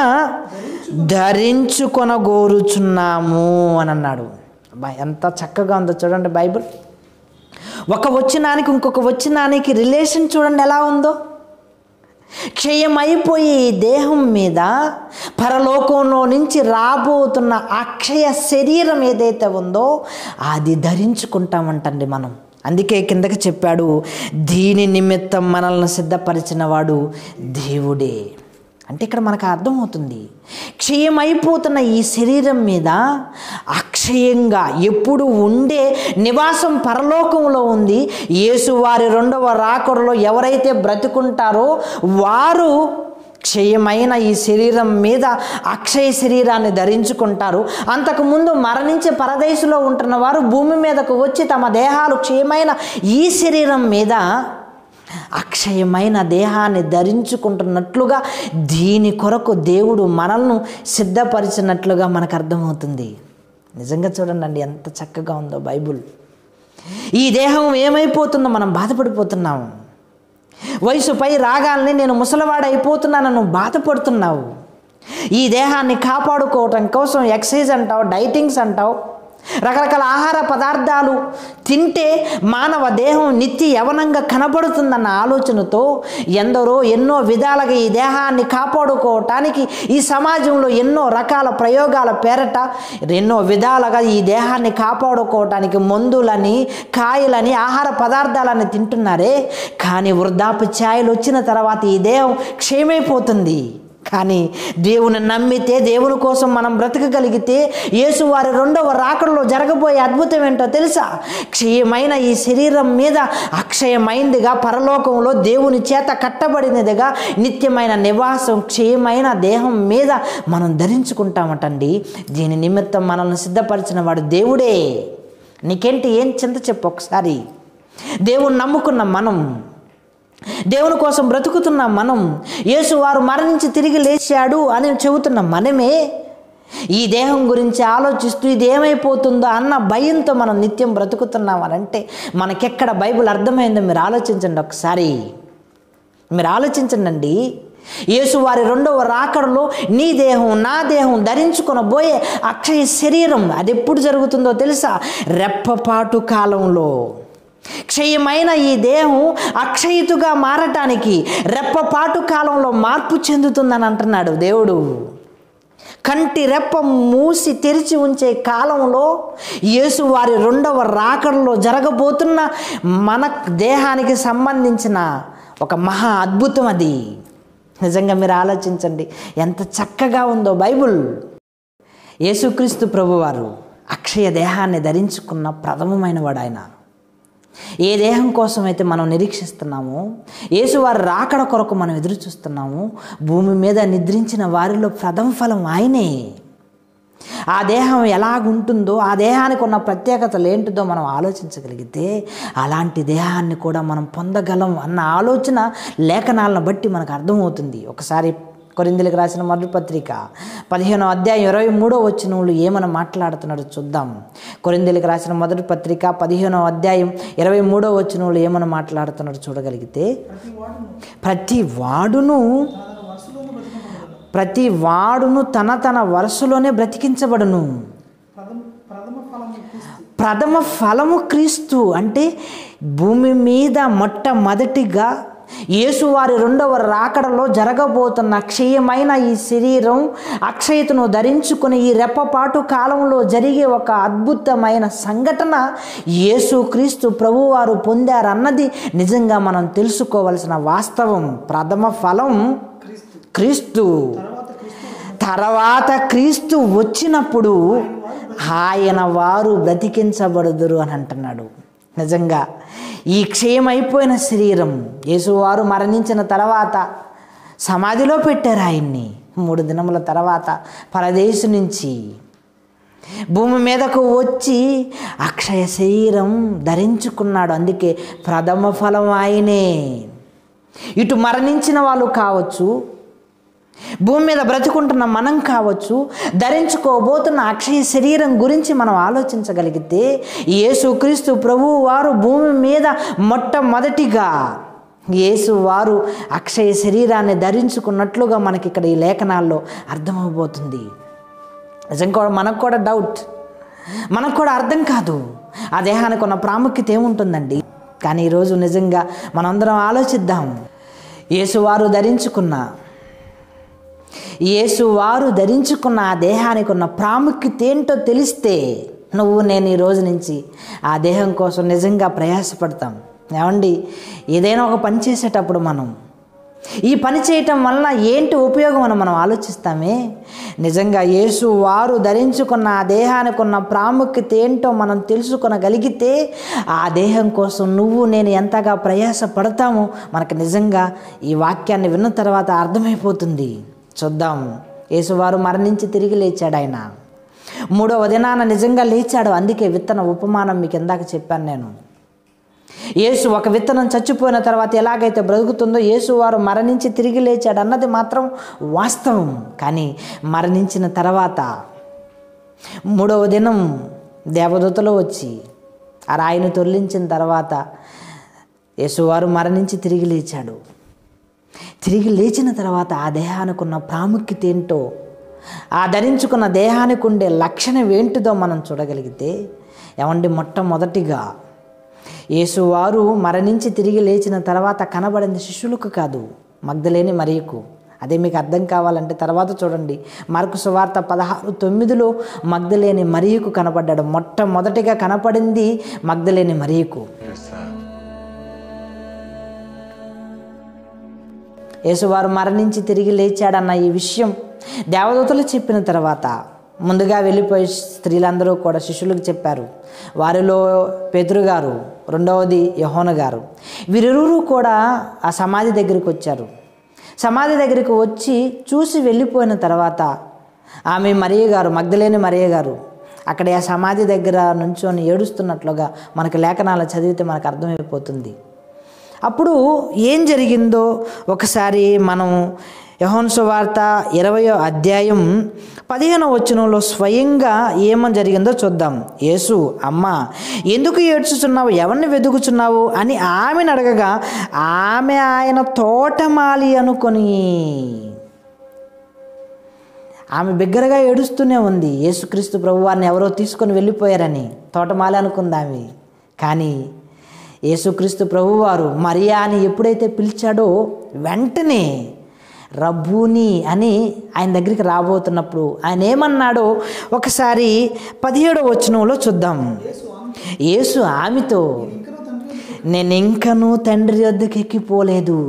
ధరించుకొనగోరుచున్నాము అని అన్నాడు. ఎంత చక్కగా ఉందో చూడండి బైబిల్. ఒక వచనానికి ఇంకొక వచనానికి రిలేషన్ చూడండి ఎలా ఉందో. క్షయమైపోయి ఈ దేహం మీద పరలోకంలో నుంచి రాబోతున్న అక్షయ శరీరం ఏదైతే ఉందో అది ధరించుకుంటామంటండి మనం. అందుకే కిందకి చెప్పాడు, దీని నిమిత్తం మనల్ని సిద్ధపరిచిన వాడు దేవుడే. అంటే ఇక్కడ మనకు అర్థమవుతుంది, క్షయమైపోతున్న ఈ శరీరం మీద అక్షయంగా ఎప్పుడు ఉండే నివాసం పరలోకంలో ఉంది. యేసువారి 2వ రాకడలో ఎవరైతే బ్రతుకుంటారో వారు క్షయమైన ఈ శరీరం మీద అక్షయ శరీరాన్ని ధరించుకుంటారు. అంతకుముందు మరణించి పరదేశంలో ఉంటున్న వారు భూమి మీదకు వచ్చి తమ దేహాలు క్షయమైన ఈ శరీరం మీద అక్షయమైన దేహాన్ని ధరించుకుంటున్నట్లుగా దీని కొరకు దేవుడు మనల్ని సిద్ధపరిచినట్లుగా మనకు అర్థమవుతుంది. నిజంగా చూడండి ఎంత చక్కగా ఉందో బైబుల్. ఈ దేహం ఏమైపోతుందో మనం బాధపడిపోతున్నాము. వయసుపై రాగాలని నేను ముసలివాడైపోతున్నానని బాధపడుతున్నావు. ఈ దేహాన్ని కాపాడుకోవటం కోసం ఎక్సర్సైజ్ అంటావు, డైటింగ్స్ అంటావు, రకరకాల ఆహార పదార్థాలు తింటే మానవ దేహం నిత్య యవనంగా కనబడుతుందన్న ఆలోచనతో ఎందరో ఎన్నో విధాలుగా ఈ దేహాన్ని కాపాడుకోవటానికి ఈ సమాజంలో ఎన్నో రకాల ప్రయోగాల పేరట ఎన్నో విధాలుగా ఈ దేహాన్ని కాపాడుకోవటానికి మందులని, కాయలని, ఆహార పదార్థాలని తింటున్నారే. కానీ వృద్ధాప్య ఛాయలు వచ్చిన తర్వాత ఈ దేహం క్షయమైపోతుంది. కానీ దేవుని నమ్మితే, దేవుని కోసం మనం బ్రతకగలిగితే, యేసు వారి రెండవ రాకడలో జరగబోయే అద్భుతం ఏంటో తెలుసా? క్షయమైన ఈ శరీరం మీద అక్షయమైందిగా, పరలోకంలో దేవుని చేత కట్టబడినదిగా నిత్యమైన నివాసం క్షయమైన దేహం మీద మనం ధరించుకుంటామటండి. దీని నిమిత్తం మనల్ని సిద్ధపరిచిన వాడు దేవుడే. నీకేంటి, ఏం చింత చెప్పు ఒకసారి. దేవుని నమ్ముకున్న మనం, దేవుని కోసం బ్రతుకుతున్న మనం, యేసు వారు మరణించి తిరిగి లేచాడు అని చెబుతున్న మనమే ఈ దేహం గురించి ఆలోచిస్తూ ఇది ఏమైపోతుందో అన్న భయంతో మనం నిత్యం బ్రతుకుతున్నామనంటే మనకెక్కడ బైబిల్ అర్థమైందో మీరు ఆలోచించండి ఒకసారి. మీరు ఆలోచించండి. యేసు వారి రెండవ రాకడలో నీ దేహం, నా దేహం ధరించుకొనబోయే అక్షయ శరీరం అది ఎప్పుడు జరుగుతుందో తెలుసా? రెప్పపాటు కాలంలో. క్షయమైన ఈ దేహం అక్షయితుగా మారటానికి రెప్పపాటు కాలంలో మార్పు చెందుతుందని అంటున్నాడు దేవుడు. కంటి రెప్ప మూసి తెరిచి ఉంచే కాలంలో యేసు వారి రెండవ రాకడలో జరగబోతున్న మన దేహానికి సంబంధించిన ఒక మహా అద్భుతం అది. నిజంగా మీరు ఆలోచించండి, ఎంత చక్కగా ఉందో బైబుల్. యేసుక్రీస్తు ప్రభువారు అక్షయ దేహాన్ని ధరించుకున్న ప్రథమమైన వాడు ఆయన. ఏ దేహం కోసం అయితే మనం నిరీక్షిస్తున్నామో, యేసు వారి రాకడ కొరకు మనం ఎదురు చూస్తున్నాము, భూమి మీద నిద్రించిన వారిలో ప్రథమ ఫలం ఆయనే. ఆ దేహం ఎలాగుంటుందో, ఆ దేహానికి ఉన్న ప్రత్యేకతలు ఏంటిదో మనం ఆలోచించగలిగితే అలాంటి దేహాన్ని కూడా మనం పొందగలం అన్న ఆలోచన లేఖనాలను బట్టి మనకు అర్థమవుతుంది. ఒకసారి కొరింథీయులకు రాసిన మొదటి పత్రిక 15వ అధ్యాయం 23వ వచనంలో ఏమని మాట్లాడుతున్నాడో చూద్దాం. కొరింథీయులకు రాసిన మొదటి పత్రిక 15వ అధ్యాయం 23వ వచనంలో ఏమని మాట్లాడుతున్నాడో చూడగలిగితే, ప్రతి వాడును తన తన వరుసలోనే బ్రతికించబడును. ప్రథమ ఫలము క్రీస్తు. అంటే భూమి మీద మొట్టమొదటిగా యేసు వారి రెండవ రాకడలో జరగబోతున్న అక్షయమైన ఈ శరీరం అక్షయతను ధరించుకుని ఈ రెప్పపాటు కాలంలో జరిగే ఒక అద్భుతమైన సంఘటన యేసుక్రీస్తు ప్రభువారు పొందారన్నది నిజంగా మనం తెలుసుకోవలసిన వాస్తవం. ప్రథమ ఫలం క్రీస్తు. తర్వాత క్రీస్తు వచ్చినప్పుడు ఆయన వారు బ్రతికించబడుదురు అని అంటున్నాడు. నిజంగా ఈ క్షయమైపోయిన శరీరం యేసువారు మరణించిన తర్వాత సమాధిలో పెట్టారు ఆయన్ని. 3 దినముల తర్వాత పరదేశం నుంచి భూమి మీదకు వచ్చి అక్షయ శరీరం ధరించుకున్నాడు. అందుకే ప్రథమ ఫలం ఆయనే. ఇటు మరణించిన వాళ్ళు కావచ్చు, భూమి మీద బ్రతుకుంటున్న మనం కావచ్చు, ధరించుకోబోతున్న అక్షయ శరీరం గురించి మనం ఆలోచించగలిగితే యేసుక్రీస్తు ప్రభువు వారు భూమి మీద మొట్టమొదటిగా యేసు వారు అక్షయ శరీరాన్ని ధరించుకున్నట్లుగా మనకి ఇక్కడ ఈ లేఖనాల్లో అర్థమవబోతుంది. నిజంగా మనకు కూడా డౌట్, మనకు కూడా అర్థం కాదు ఆ దేహానికి ఉన్న ప్రాముఖ్యత ఏముంటుందండి. కానీ ఈరోజు నిజంగా మనందరం ఆలోచిద్దాం. యేసువారు ధరించుకున్న ఆ దేహానికి ఉన్న ప్రాముఖ్యత ఏంటో తెలిస్తే నువ్వు నేను ఈ రోజు నుంచి ఆ దేహం కోసం నిజంగా ప్రయాసపడతాం. ఏమండి, ఏదైనా ఒక పని చేసేటప్పుడు మనం ఈ పని చేయటం వలన ఏంటి ఉపయోగం అని మనం ఆలోచిస్తామే. నిజంగా యేసు వారు ధరించుకున్న ఆ దేహానికి ఉన్న ప్రాముఖ్యత ఏంటో మనం తెలుసుకొనగలిగితే ఆ దేహం కోసం నువ్వు నేను ఎంతగా ప్రయాసపడతామో మనకు నిజంగా ఈ వాక్యాన్ని విన్న తర్వాత అర్థమైపోతుంది. చూద్దాం. యేసువారు మరణించి తిరిగి లేచాడు. ఆయన 3వ దినాన నిజంగా లేచాడు. అందుకే విత్తన ఉపమానం మీకు ఇందాక చెప్పాను నేను. యేసు ఒక విత్తనం చచ్చిపోయిన తర్వాత ఎలాగైతే బ్రతుకుతుందో యేసువారు మరణించి తిరిగి లేచాడు అన్నది మాత్రం వాస్తవం. కానీ మరణించిన తర్వాత 3వ దినం దేవదూతలు వచ్చి ఆ రాయిని తొలగించిన తర్వాత యేసువారు మరణించి తిరిగి లేచాడు. తిరిగి లేచిన తర్వాత ఆ దేహానికి ఉన్న ప్రాముఖ్యత ఏంటో, ఆ ధరించుకున్న దేహానికి ఉండే లక్షణం ఏంటిదో మనం చూడగలిగితే, ఏమండి, మొట్టమొదటిగా యేసువారు మరణించి తిరిగి లేచిన తర్వాత కనబడింది శిష్యులకు కాదు, మగ్దలేని మరియకు. అదే మీకు అర్థం కావాలంటే తర్వాత చూడండి. మార్కు సువార్త 16:9 మగ్దలేని మరియకు కనపడ్డాడు. మొట్టమొదటిగా కనపడింది మగ్దలేని మరియకు. యేసువారు మరణించి తిరిగి లేచాడన్న ఈ విషయం దేవదూతలు చెప్పిన తర్వాత ముందుగా వెళ్ళిపోయి స్త్రీలందరూ కూడా శిష్యులకు చెప్పారు. వారిలో పేతురు గారు, రెండవది యోహాను గారు, వీరిరువురు కూడా ఆ సమాధి దగ్గరికి వచ్చారు. సమాధి దగ్గరికి వచ్చి చూసి వెళ్ళిపోయిన తర్వాత ఆమె మరియ గారు, మగ్దలేని మరియ గారు అక్కడ ఆ సమాధి దగ్గర నుంచొని ఏడుస్తున్నట్లుగా మనకు లేఖనాలు చదివితే మనకు అర్థమైపోతుంది. అప్పుడు ఏం జరిగిందో ఒకసారి మనం యోహాను సువార్త 20వ అధ్యాయం 15వ వచనంలో స్వయంగా ఏమని జరిగిందో చూద్దాం. యేసు, అమ్మా ఎందుకు ఏడ్చుచున్నావు, ఎవరిని వెతుకుచున్నావు అని ఆమెను అడగగా ఆమె ఆయన తోటమాలి అనుకొని, ఆమె బిగ్గరగా ఏడుస్తూనే ఉంది. యేసుక్రీస్తు ప్రభువారిని ఎవరో తీసుకొని వెళ్ళిపోయారని తోటమాలి అనుకుంది ఆమె. కానీ యేసుక్రీస్తు ప్రభువారు మరియా అని ఎప్పుడైతే పిలిచాడో వెంటనే రబ్బూని అని ఆయన దగ్గరికి రాబోతున్నప్పుడు ఆయన ఏమన్నాడో ఒకసారి 17వ వచనంలో చూద్దాం. యేసు ఆమెతో, నేను ఇంకనూ తండ్రి వద్దకు ఎక్కిపోలేదు,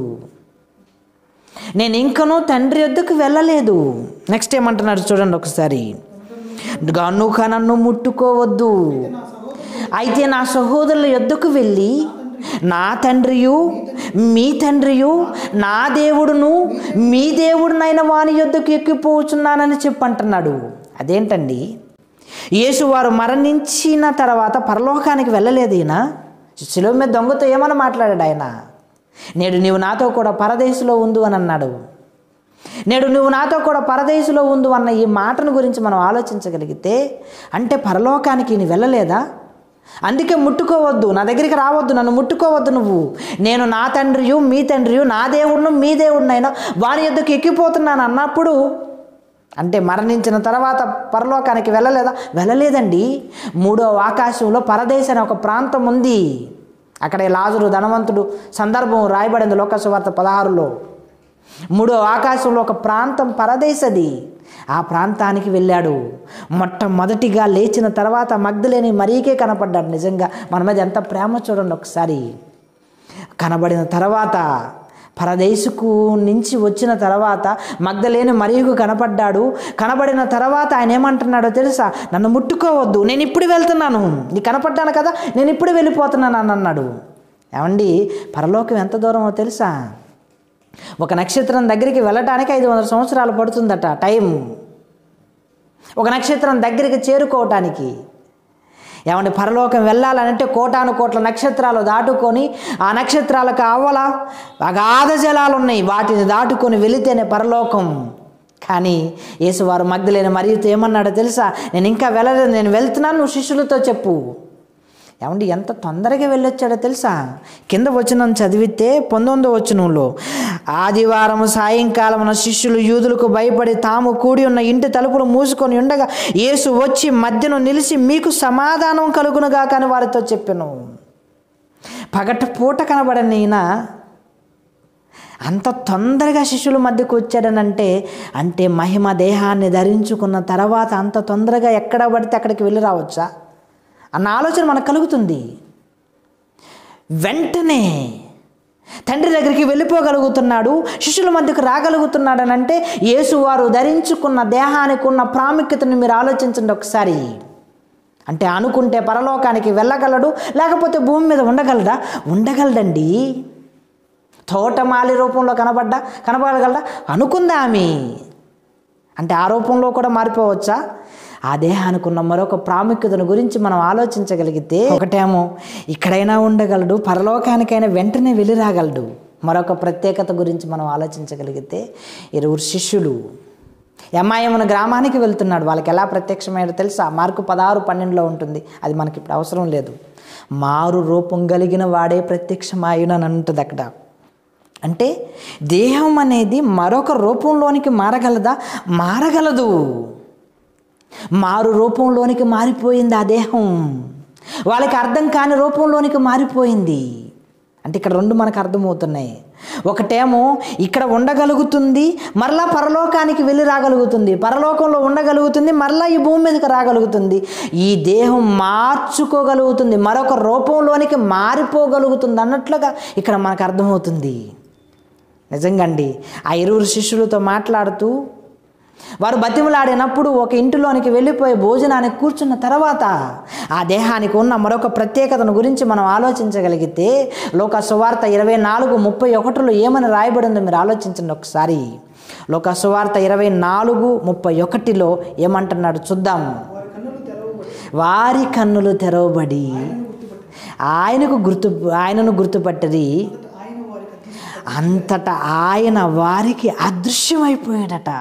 నేను ఇంకనూ తండ్రి వద్దకు వెళ్ళలేదు. నెక్స్ట్ ఏమంటున్నాడు చూడండి ఒకసారి. గనుక నన్ను ముట్టుకోవద్దు, అయితే నా సహోదరుల యొద్దకు వెళ్ళి నా తండ్రియు మీ తండ్రియు నా దేవుడును మీ దేవుడునైన వాని యొద్దకు ఎక్కిపోచున్నానని చెప్పంటున్నాడు. అదేంటండి, యేసువారు మరణించిన తర్వాత పరలోకానికి వెళ్ళలేదు. ఈయన శిలువ మీద దొంగతో ఏమని మాట్లాడాడు ఆయన? నేడు నీవు నాతో కూడా పరదేశంలో ఉండు అని అన్నాడు. నేడు నువ్వు నాతో కూడా పరదేశంలో ఉండు అన్న ఈ మాటను గురించి మనం ఆలోచించగలిగితే అంటే పరలోకానికి ఈయన వెళ్ళలేదా? అందుకే ముట్టుకోవద్దు, నా దగ్గరికి రావద్దు, నన్ను ముట్టుకోవద్దు నువ్వు, నేను నా తండ్రియు మీ తండ్రియు నా దేవుడును మీ దేవుడినైనా వాని యొద్దకు ఎక్కిపోతున్నాను అన్నప్పుడు అంటే మరణించిన తర్వాత పరలోకానికి వెళ్ళలేదా? వెళ్ళలేదండి. 3వ ఆకాశంలో పరదేశం అనే ఒక ప్రాంతం ఉంది. అక్కడే లాజరు ధనవంతుడు సందర్భం రాయబడింది లోకసువార్త 16లో. 3వ ఆకాశంలో ఒక ప్రాంతం పరదేశది. ఆ ప్రాంతానికి వెళ్ళాడు. మొట్టమొదటిగా లేచిన తర్వాత మగ్దలేని మరియకే కనపడ్డాడు. నిజంగా మన మీద ఎంత ప్రేమ చూడండి ఒకసారి. కనబడిన తర్వాత పరదేశకు నుంచి వచ్చిన తర్వాత మగ్దలేని మరియకు కనపడ్డాడు. కనబడిన తర్వాత ఆయన ఏమంటున్నాడో తెలుసా? నన్ను ముట్టుకోవద్దు, నేను ఇప్పుడు వెళ్తున్నాను, నీకు కనపడ్డాను కదా, నేను ఇప్పుడు వెళ్ళిపోతున్నాను అని అన్నాడు. ఏమండి, పరలోకం ఎంత దూరమో తెలుసా? ఒక నక్షత్రం దగ్గరికి వెళ్ళటానికి 500 సంవత్సరాలు పడుతుందట టైం, ఒక నక్షత్రం దగ్గరికి చేరుకోవటానికి. ఏమంటే పరలోకం వెళ్ళాలంటే కోటాను కోట్ల నక్షత్రాలు దాటుకొని ఆ నక్షత్రాలకు అవ్వల అగాధ జలాలు ఉన్నాయి, వాటిని దాటుకొని వెళితేనే పరలోకం. కానీ యేసువారు మగ్దలేని మరియతో ఏమన్నాడో తెలుసా? నేను ఇంకా వెళ్ళలేదు, నేను వెళ్తున్నాను, నువ్వు శిష్యులతో చెప్పు. ఏమండి ఎంత తొందరగా వెళ్ళొచ్చాడో తెలుసా? కింద వచనం చదివితే 19వ వచనంలో, ఆదివారం సాయంకాలమున శిష్యులు యూదులకు భయపడి తాము కూడి ఉన్న ఇంటి తలుపులు మూసుకొని ఉండగా యేసు వచ్చి మధ్యను నిలిచి మీకు సమాధానం కలుగునుగా కానీ వారితో చెప్పెను. పగటి పూట కనబడని ఈయన అంత తొందరగా శిష్యుల మధ్యకు వచ్చాడనంటే అంటే మహిమ దేహాన్ని ధరించుకున్న తర్వాత అంత తొందరగా ఎక్కడ పడితే అక్కడికి వెళ్ళి రావచ్చా అన్న ఆలోచన మనకు కలుగుతుంది. వెంటనే తండ్రి దగ్గరికి వెళ్ళిపోగలుగుతున్నాడు, శిష్యుల మధ్యకు రాగలుగుతున్నాడు అని అంటే యేసువారు ధరించుకున్న దేహానికి ఉన్న ప్రాముఖ్యతను మీరు ఆలోచించండి ఒకసారి. అంటే అనుకుంటే పరలోకానికి వెళ్ళగలడు, లేకపోతే భూమి మీద ఉండగలడా? ఉండగలడండి. తోటమాలి రూపంలో కనబడగలడా? అనుకుందా ఆమె. అంటే ఆ రూపంలో కూడా మారిపోవచ్చా? ఆ దేహానికి ఉన్న మరొక ప్రాముఖ్యతను గురించి మనం ఆలోచించగలిగితే ఒకటేమో ఇక్కడైనా ఉండగలడు, పరలోకానికైనా వెంటనే వెళ్ళి రాగలడు. మరొక ప్రత్యేకత గురించి మనం ఆలోచించగలిగితే 2 శిష్యులు ఎమ్మాయమున గ్రామానికి వెళ్తున్నాడు. వాళ్ళకి ఎలా ప్రత్యక్షమయ్యాడో తెలుసా? మార్కు 16:12 ఉంటుంది. అది మనకి ఇప్పుడు అవసరం లేదు. మారు రూపం కలిగిన వాడే ప్రత్యక్షమాయును అని అంటుంది అక్కడ. అంటే దేహం అనేది మరొక రూపంలోనికి మారగలదా? మారగలదు. మారు రూపంలోనికి మారిపోయింది ఆ దేహం. వాళ్ళకి అర్థం కాని రూపంలోనికి మారిపోయింది. అంటే ఇక్కడ 2 మనకు అర్థమవుతున్నాయి. ఒకటేమో ఇక్కడ ఉండగలుగుతుంది, మరలా పరలోకానికి వెళ్ళి రాగలుగుతుంది, పరలోకంలో ఉండగలుగుతుంది, మరలా ఈ భూమి మీదకి రాగలుగుతుంది. ఈ దేహం మార్చుకోగలుగుతుంది, మరొక రూపంలోనికి మారిపోగలుగుతుంది అన్నట్లుగా ఇక్కడ మనకు అర్థమవుతుంది. నిజంగా అండి, ఆ 20 శిష్యులతో మాట్లాడుతూ వారు బతిమలాడినప్పుడు ఒక ఇంటిలోనికి వెళ్ళిపోయి భోజనానికి కూర్చున్న తర్వాత ఆ దేహానికి ఉన్న మరొక ప్రత్యేకతను గురించి మనం ఆలోచించగలిగితే లోకా సువార్త 24:31 ఏమని రాయబడిందో మీరు ఆలోచించండి ఒకసారి. లోకా సువార్త 24:31 ఏమంటున్నాడు చూద్దాం. వారి కన్నులు తెరవబడి ఆయనను గుర్తుపట్టది, అంతటా ఆయన వారికి అదృశ్యమైపోయాడట.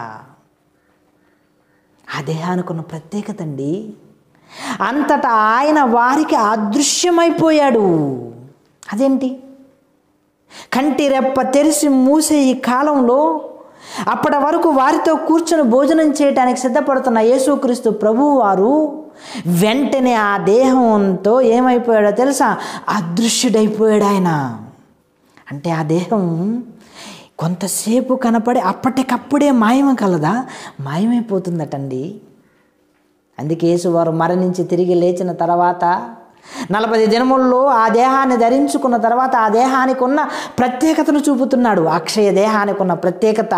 ఆ దేహానికి ఉన్న ప్రత్యేకత అండి, అంతటా ఆయన వారికి అదృశ్యమైపోయాడు. అదేంటి? కంటి రెప్ప తెరిచి మూసే ఈ కాలంలో అప్పటి వరకు వారితో కూర్చొని భోజనం చేయడానికి సిద్ధపడుతున్న యేసుక్రీస్తు ప్రభువు వారు వెంటనే ఆ దేహంతో ఏమైపోయాడో తెలుసా? అదృశ్యుడైపోయాడు ఆయన. అంటే ఆ దేహం కొంతసేపు కనపడి అప్పటికప్పుడే మాయమగలదా? మాయమైపోతుందటండి. అందుకే యేసువారు మరణించి తిరిగి లేచిన తర్వాత 40 దినముల్లో ఆ దేహాన్ని ధరించుకున్న తర్వాత ఆ దేహానికి ఉన్న ప్రత్యేకతను చూపుతున్నాడు. అక్షయ దేహానికి ఉన్న ప్రత్యేకత.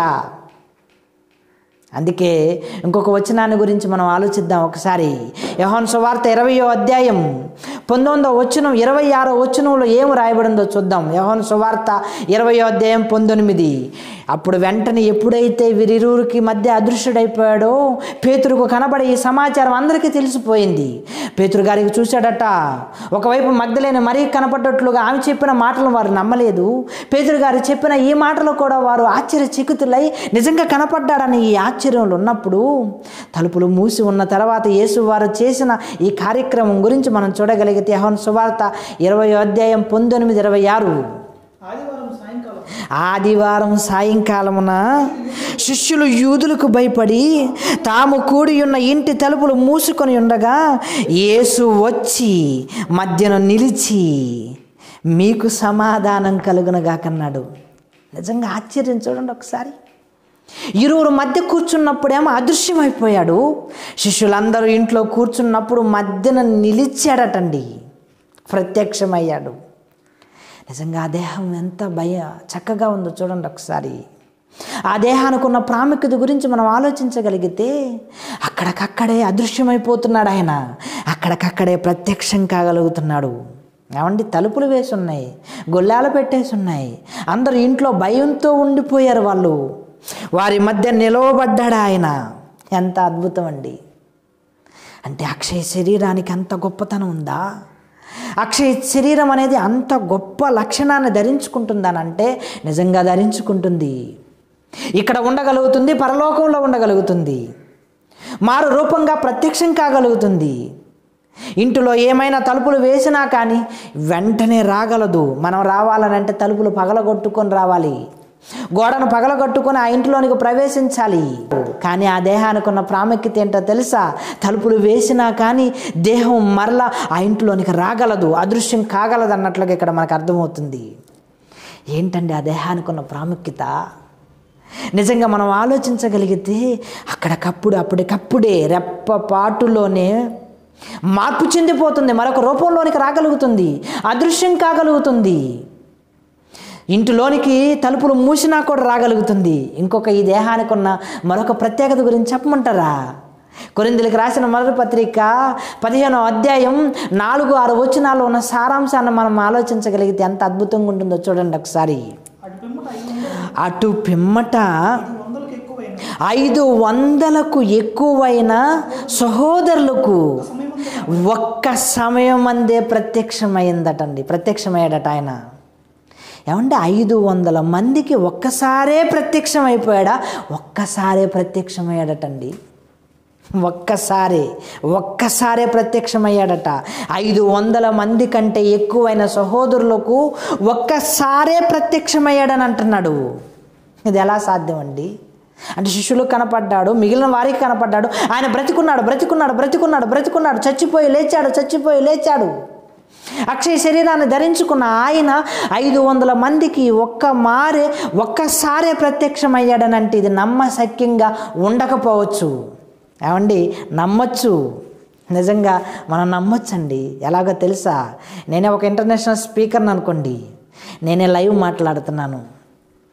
అందుకే ఇంకొక వచనాన్ని గురించి మనం ఆలోచిద్దాం ఒకసారి. యోహాను సువార్త 20వ అధ్యాయం 19వ వచనం 26వ వచనంలో ఏమి రాయబడిందో చూద్దాం. యోహాను సువార్త 20వ అధ్యాయం 19. అప్పుడు వెంటనే ఎప్పుడైతే వీరిరువురికి మధ్య అదృశ్యుడైపోయాడో పేతురుకు కనబడే ఈ సమాచారం అందరికీ తెలిసిపోయింది. పేతురు గారికి చూశాడట. ఒకవైపు మగ్దలేని మరీ కనపడ్డట్లుగా ఆమె చెప్పిన మాటలు వారు నమ్మలేదు. పేతురు గారు చెప్పిన ఈ మాటలు కూడా వారు ఆశ్చర్యచకితులై నిజంగా కనపడ్డాడని ఈ ఆశ్చర్యంలో ఉన్నప్పుడు తలుపులు మూసి ఉన్న తర్వాత యేసు వారు చేసిన ఈ కార్యక్రమం గురించి మనం చూడగలిగితే యోహాను సువార్త 20వ అధ్యాయం 19, 26. ఆదివారం సాయంకాలమున శిష్యులు యూదులకు భయపడి తాము కూడి ఉన్న ఇంటి తలుపులు మూసుకొని ఉండగా యేసు వచ్చి మధ్యన నిలిచి మీకు సమాధానం కలుగునగాకన్నాడు. నిజంగా ఆశ్చర్యం చూడండి ఒకసారి. ఇరువురు మధ్య కూర్చున్నప్పుడేమో అదృశ్యమైపోయాడు. శిష్యులందరూ ఇంట్లో కూర్చున్నప్పుడు మధ్యన నిలిచాడటండి, ప్రత్యక్షమయ్యాడు. నిజంగా ఆ దేహం ఎంత చక్కగా ఉందో చూడండి ఒకసారి. ఆ దేహానికి ఉన్న ప్రాముఖ్యత గురించి మనం ఆలోచించగలిగితే అక్కడికక్కడే అదృశ్యమైపోతున్నాడు ఆయన, అక్కడికక్కడే ప్రత్యక్షం కాగలుగుతున్నాడు. ఏమండి, తలుపులు వేసి ఉన్నాయి, గొల్లాలు పెట్టేసి ఉన్నాయి, అందరూ ఇంట్లో భయంతో ఉండిపోయారు. వాళ్ళు వారి మధ్య నిలవబడ్డాడు ఆయన. ఎంత అద్భుతం అండి. అంటే అక్షయ శరీరానికి అంత గొప్పతనం ఉందా? అక్షయ శరీరం అనేది అంత గొప్ప లక్షణాన్ని ధరించుకుంటుందనంటే నిజంగా ధరించుకుంటుంది. ఇక్కడ ఉండగలుగుతుంది, పరలోకంలో ఉండగలుగుతుంది, మారు రూపంగా ప్రత్యక్షం కాగలుగుతుంది. ఇంటిలో ఏమైనా తలుపులు వేసినా కానీ వెంటనే రాగలదు. మనం రావాలనంటే తలుపులు పగలగొట్టుకొని రావాలి, గోడను పగలగొట్టుకొని ఆ ఇంట్లోనికి ప్రవేశించాలి. కానీ ఆ దేహానికి ఉన్న ప్రాముఖ్యత ఏంటో తెలుసా? తలుపులు వేసినా కానీ దేహం మరలా ఆ ఇంట్లోనికి రాగలదు, అదృశ్యం కాగలదు అన్నట్లుగా ఇక్కడ మనకు అర్థమవుతుంది. ఏంటండి ఆ దేహానికి ఉన్న ప్రాముఖ్యత? నిజంగా మనం ఆలోచించగలిగితే అప్పటికప్పుడే రెప్పపాటులోనే మార్పు చెందిపోతుంది, మరొక రూపంలోనికి రాగలుగుతుంది, అదృశ్యం కాగలుగుతుంది. ఇంటిలోనికి తలుపులు మూసినా కూడా రాగలుగుతుంది. ఇంకొక ఈ దేహానికి ఉన్న మరొక ప్రత్యేకత గురించి చెప్పమంటారా? కొరింథీయులకు రాసిన మొదటి పత్రిక 15వ అధ్యాయం 4-6 వచనాల్లో ఉన్న సారాంశాన్ని మనం ఆలోచించగలిగితే ఎంత అద్భుతంగా ఉంటుందో చూడండి ఒకసారి. అటు పిమ్మట 500కు ఎక్కువైన సహోదరులకు ఒక్క సమయం అందే ప్రత్యక్షమయ్యాడట ఆయన. ఏమంటే 500 మందికి ఒక్కసారే ప్రత్యక్షమైపోయాడా? ఒక్కసారే ప్రత్యక్షమయ్యాడటండి. ఒక్కసారే ప్రత్యక్షమయ్యాడట. 500 మంది కంటే ఎక్కువైన సహోదరులకు ఒక్కసారే ప్రత్యక్షమయ్యాడని అంటున్నాడు. ఇది ఎలా సాధ్యం అండి? అంటే శిష్యులకు కనపడ్డాడు, మిగిలిన వారికి కనపడ్డాడు. ఆయన బ్రతికున్నాడు, చచ్చిపోయి లేచాడు. అక్షయ శరీరాన్ని ధరించుకున్న ఆయన 500 మందికి ఒక్కసారే ప్రత్యక్షమయ్యాడనంటే ఇది నమ్మశక్యంగా ఉండకపోవచ్చు. ఏమండి, నమ్మొచ్చు, నిజంగా మనం నమ్మొచ్చండి. ఎలాగో తెలుసా? నేనే ఒక ఇంటర్నేషనల్ స్పీకర్ని అనుకోండి, నేనే లైవ్ మాట్లాడుతున్నాను.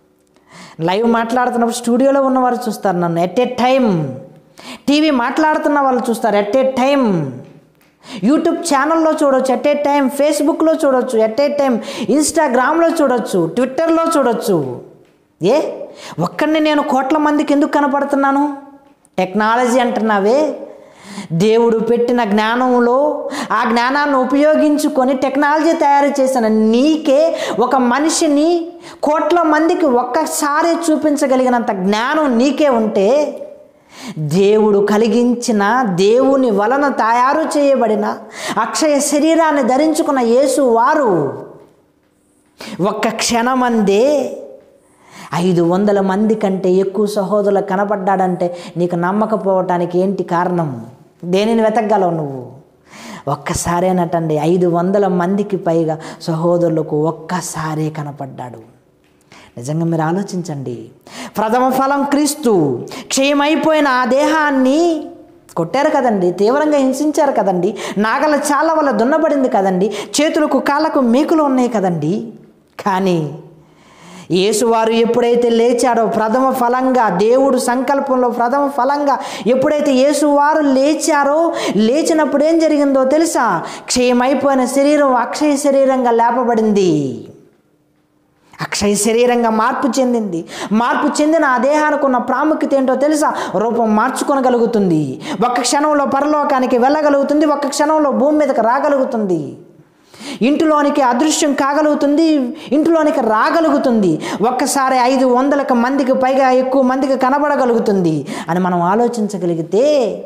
లైవ్ మాట్లాడుతున్నప్పుడు స్టూడియోలో ఉన్నవారు చూస్తారు నన్ను ఎట్ ఏ టైం. టీవీ మాట్లాడుతున్న వాళ్ళు చూస్తారు ఎట్ ఏ టైం. యూట్యూబ్ ఛానల్లో చూడొచ్చు ఎట్ ఏ టైం. ఫేస్బుక్లో చూడొచ్చు ఎట్ ఏ టైం. ఇన్స్టాగ్రామ్లో చూడొచ్చు, ట్విట్టర్లో చూడొచ్చు. ఒక్కడిని నేను కోట్ల మందికి ఎందుకు కనపడుతున్నాను? టెక్నాలజీ అంటున్నావే, దేవుడు పెట్టిన జ్ఞానంలో ఆ జ్ఞానాన్ని ఉపయోగించుకొని టెక్నాలజీ తయారు చేసిన నీకే ఒక మనిషిని కోట్ల మందికి ఒక్కసారి చూపించగలిగినంత జ్ఞానం నీకే ఉంటే, దేవుడు కలిగించిన, దేవుని వలన తయారు చేయబడిన అక్షయ శరీరాన్ని ధరించుకున్న యేసు వారు ఒక్క క్షణమందే 500 మంది కంటే ఎక్కువ సహోదరులు కనపడ్డాడంటే నీకు నమ్మకపోవటానికి ఏంటి కారణం? దేనిని వెతకగలవు నువ్వు? ఒక్కసారేనటండి 500 మందికి పైగా సహోదరులకు ఒక్కసారే కనపడ్డాడు. నిజంగా మీరు ఆలోచించండి. ప్రథమ ఫలం క్రీస్తు. క్షయమైపోయిన ఆ దేహాన్ని కొట్టారు కదండి, తీవ్రంగా హింసించారు కదండి, నాగల చాలా వల్ల దున్నబడింది కదండి, చేతులకు కాళ్ళకు మేకులు ఉన్నాయి కదండి. కానీ యేసువారు ఎప్పుడైతే లేచాడో, ప్రథమ ఫలంగా దేవుడు సంకల్పంలో ప్రథమ ఫలంగా ఎప్పుడైతే యేసువారు లేచారో, లేచినప్పుడు ఏం జరిగిందో తెలుసా? క్షయమైపోయిన శరీరం అక్షయ శరీరంగా లేపబడింది. అక్షయ శరీరంగా మార్పు చెందింది. మార్పు చెందిన ఆ దేహానికి ఉన్న ప్రాముఖ్యత ఏంటో తెలుసా? రూపం మార్చుకొనగలుగుతుంది. ఒక్క క్షణంలో పరలోకానికి వెళ్ళగలుగుతుంది. ఒక్క క్షణంలో భూమి మీదకి రాగలుగుతుంది. ఇంటిలోనికి అదృశ్యం కాగలుగుతుంది, ఇంటిలోనికి రాగలుగుతుంది. ఒక్కసారి 500 మందికి పైగా ఎక్కువ మందికి కనబడగలుగుతుంది అని మనం ఆలోచించగలిగితే,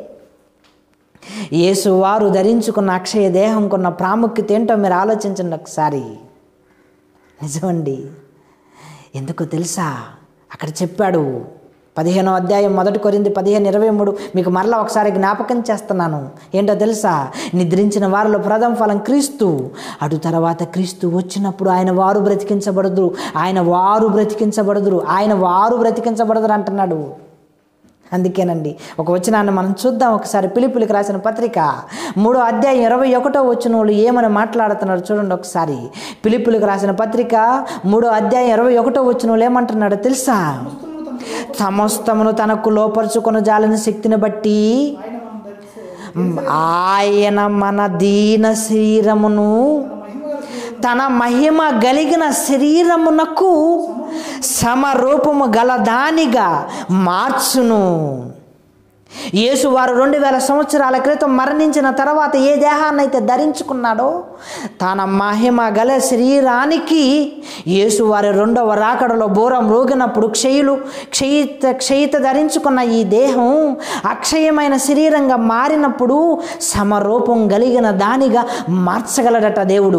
యేసు వారు ధరించుకున్న అక్షయ దేహంకున్న ప్రాముఖ్యత ఏంటో మీరు ఆలోచించండి ఒకసారి. నిజమండి. ఎందుకో తెలుసా? అక్కడ చెప్పాడు 15వ అధ్యాయం 1 కొరింథీ 15:23 మీకు మరలా ఒకసారి జ్ఞాపకం చేస్తున్నాను. ఏంటో తెలుసా? నిద్రించిన వారిలో ప్రథమ ఫలం క్రీస్తు. అటు తర్వాత క్రీస్తు వచ్చినప్పుడు ఆయన వారు బ్రతికించబడదురు, ఆయన వారు బ్రతికించబడదురు, ఆయన వారు బ్రతికించబడదురు అంటున్నాడు. అందుకేనండి ఒక వచనాన్ని మనం చూద్దాం ఒకసారి. ఫిలిప్పీయులకు రాసిన పత్రిక 3వ అధ్యాయం 21వ వచనంలో ఏమని మాట్లాడుతున్నాడు చూడండి ఒకసారి. ఫిలిప్పీయులకు రాసిన పత్రిక 3వ అధ్యాయం 21వ వచనంలో ఏమంటున్నాడో తెలుసా? సమస్తమును తనకు లోపరుచుకొన జాలిన శక్తిని బట్టి ఆయన మన దీన శరీరమును తన మహిమ కలిగిన శరీరమునకు సమరూపము గలదానిగా మార్చును. యేసు వారు 2000 సంవత్సరాల క్రితం మరణించిన తర్వాత ఏ దేహాన్ని అయితే ధరించుకున్నాడో, తన మహిమ గల శరీరానికి యేసు వారి 2వ రాకడలో బూరం రోగినప్పుడు క్షయిత ధరించుకున్న ఈ దేహం అక్షయమైన శరీరంగా మారినప్పుడు సమరూపం కలిగిన దానిగా మార్చగలడట దేవుడు.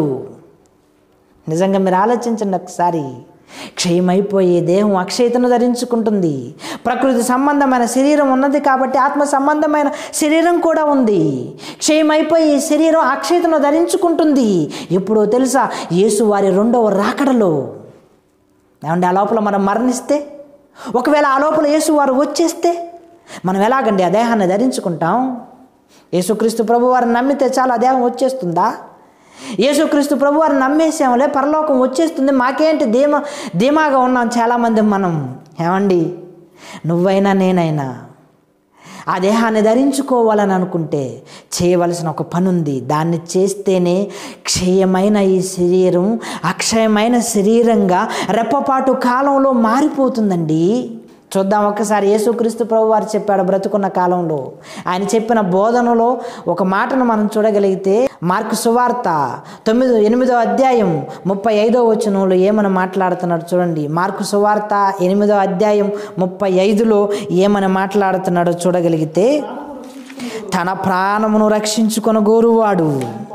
నిజంగా మీరు ఆలోచించండి ఒకసారి. క్షయమైపోయే దేహం అక్షయతను ధరించుకుంటుంది. ప్రకృతి సంబంధమైన శరీరం ఉన్నది కాబట్టి ఆత్మ సంబంధమైన శరీరం కూడా ఉంది. క్షయమైపోయే శరీరం అక్షయతను ధరించుకుంటుంది. ఎప్పుడో తెలుసా? యేసు వారి 2వ రాకడలో. ఏమంటే ఆ లోపల మనం మరణిస్తే, ఒకవేళ ఆ లోపల యేసు వారు వచ్చేస్తే మనం ఎలాగండి ఆ దేహాన్ని ధరించుకుంటాం? యేసుక్రీస్తు ప్రభు వారిని నమ్మితే చాలా ఆ దేహం వచ్చేస్తుందా? యేసుక్రీస్తు ప్రభు వారిని నమ్మేసాములే పరలోకం వచ్చేస్తుంది, మాకేంటి ధీమాగా ఉన్నాం చాలామంది మనం. ఏమండి, నువ్వైనా నేనైనా ఆ దేహాన్ని ధరించుకోవాలని అనుకుంటే చేయవలసిన ఒక పని ఉంది. దాన్ని చేస్తేనే క్షయమైన ఈ శరీరం అక్షయమైన శరీరంగా రెప్పపాటు కాలంలో మారిపోతుందండి. చూద్దాం ఒకసారి. యేసుక్రీస్తు ప్రభు వారు చెప్పాడు బ్రతుకున్న కాలంలో. ఆయన చెప్పిన బోధనలో ఒక మాటను మనం చూడగలిగితే, మార్కు సువార్త 8వ అధ్యాయం 35వ వచనంలో ఏమని మాట్లాడుతున్నాడు చూడండి. మార్కు సువార్త 8వ అధ్యాయం 35లో ఏమని మాట్లాడుతున్నాడో చూడగలిగితే, తన ప్రాణమును రక్షించుకొని గోరువాడు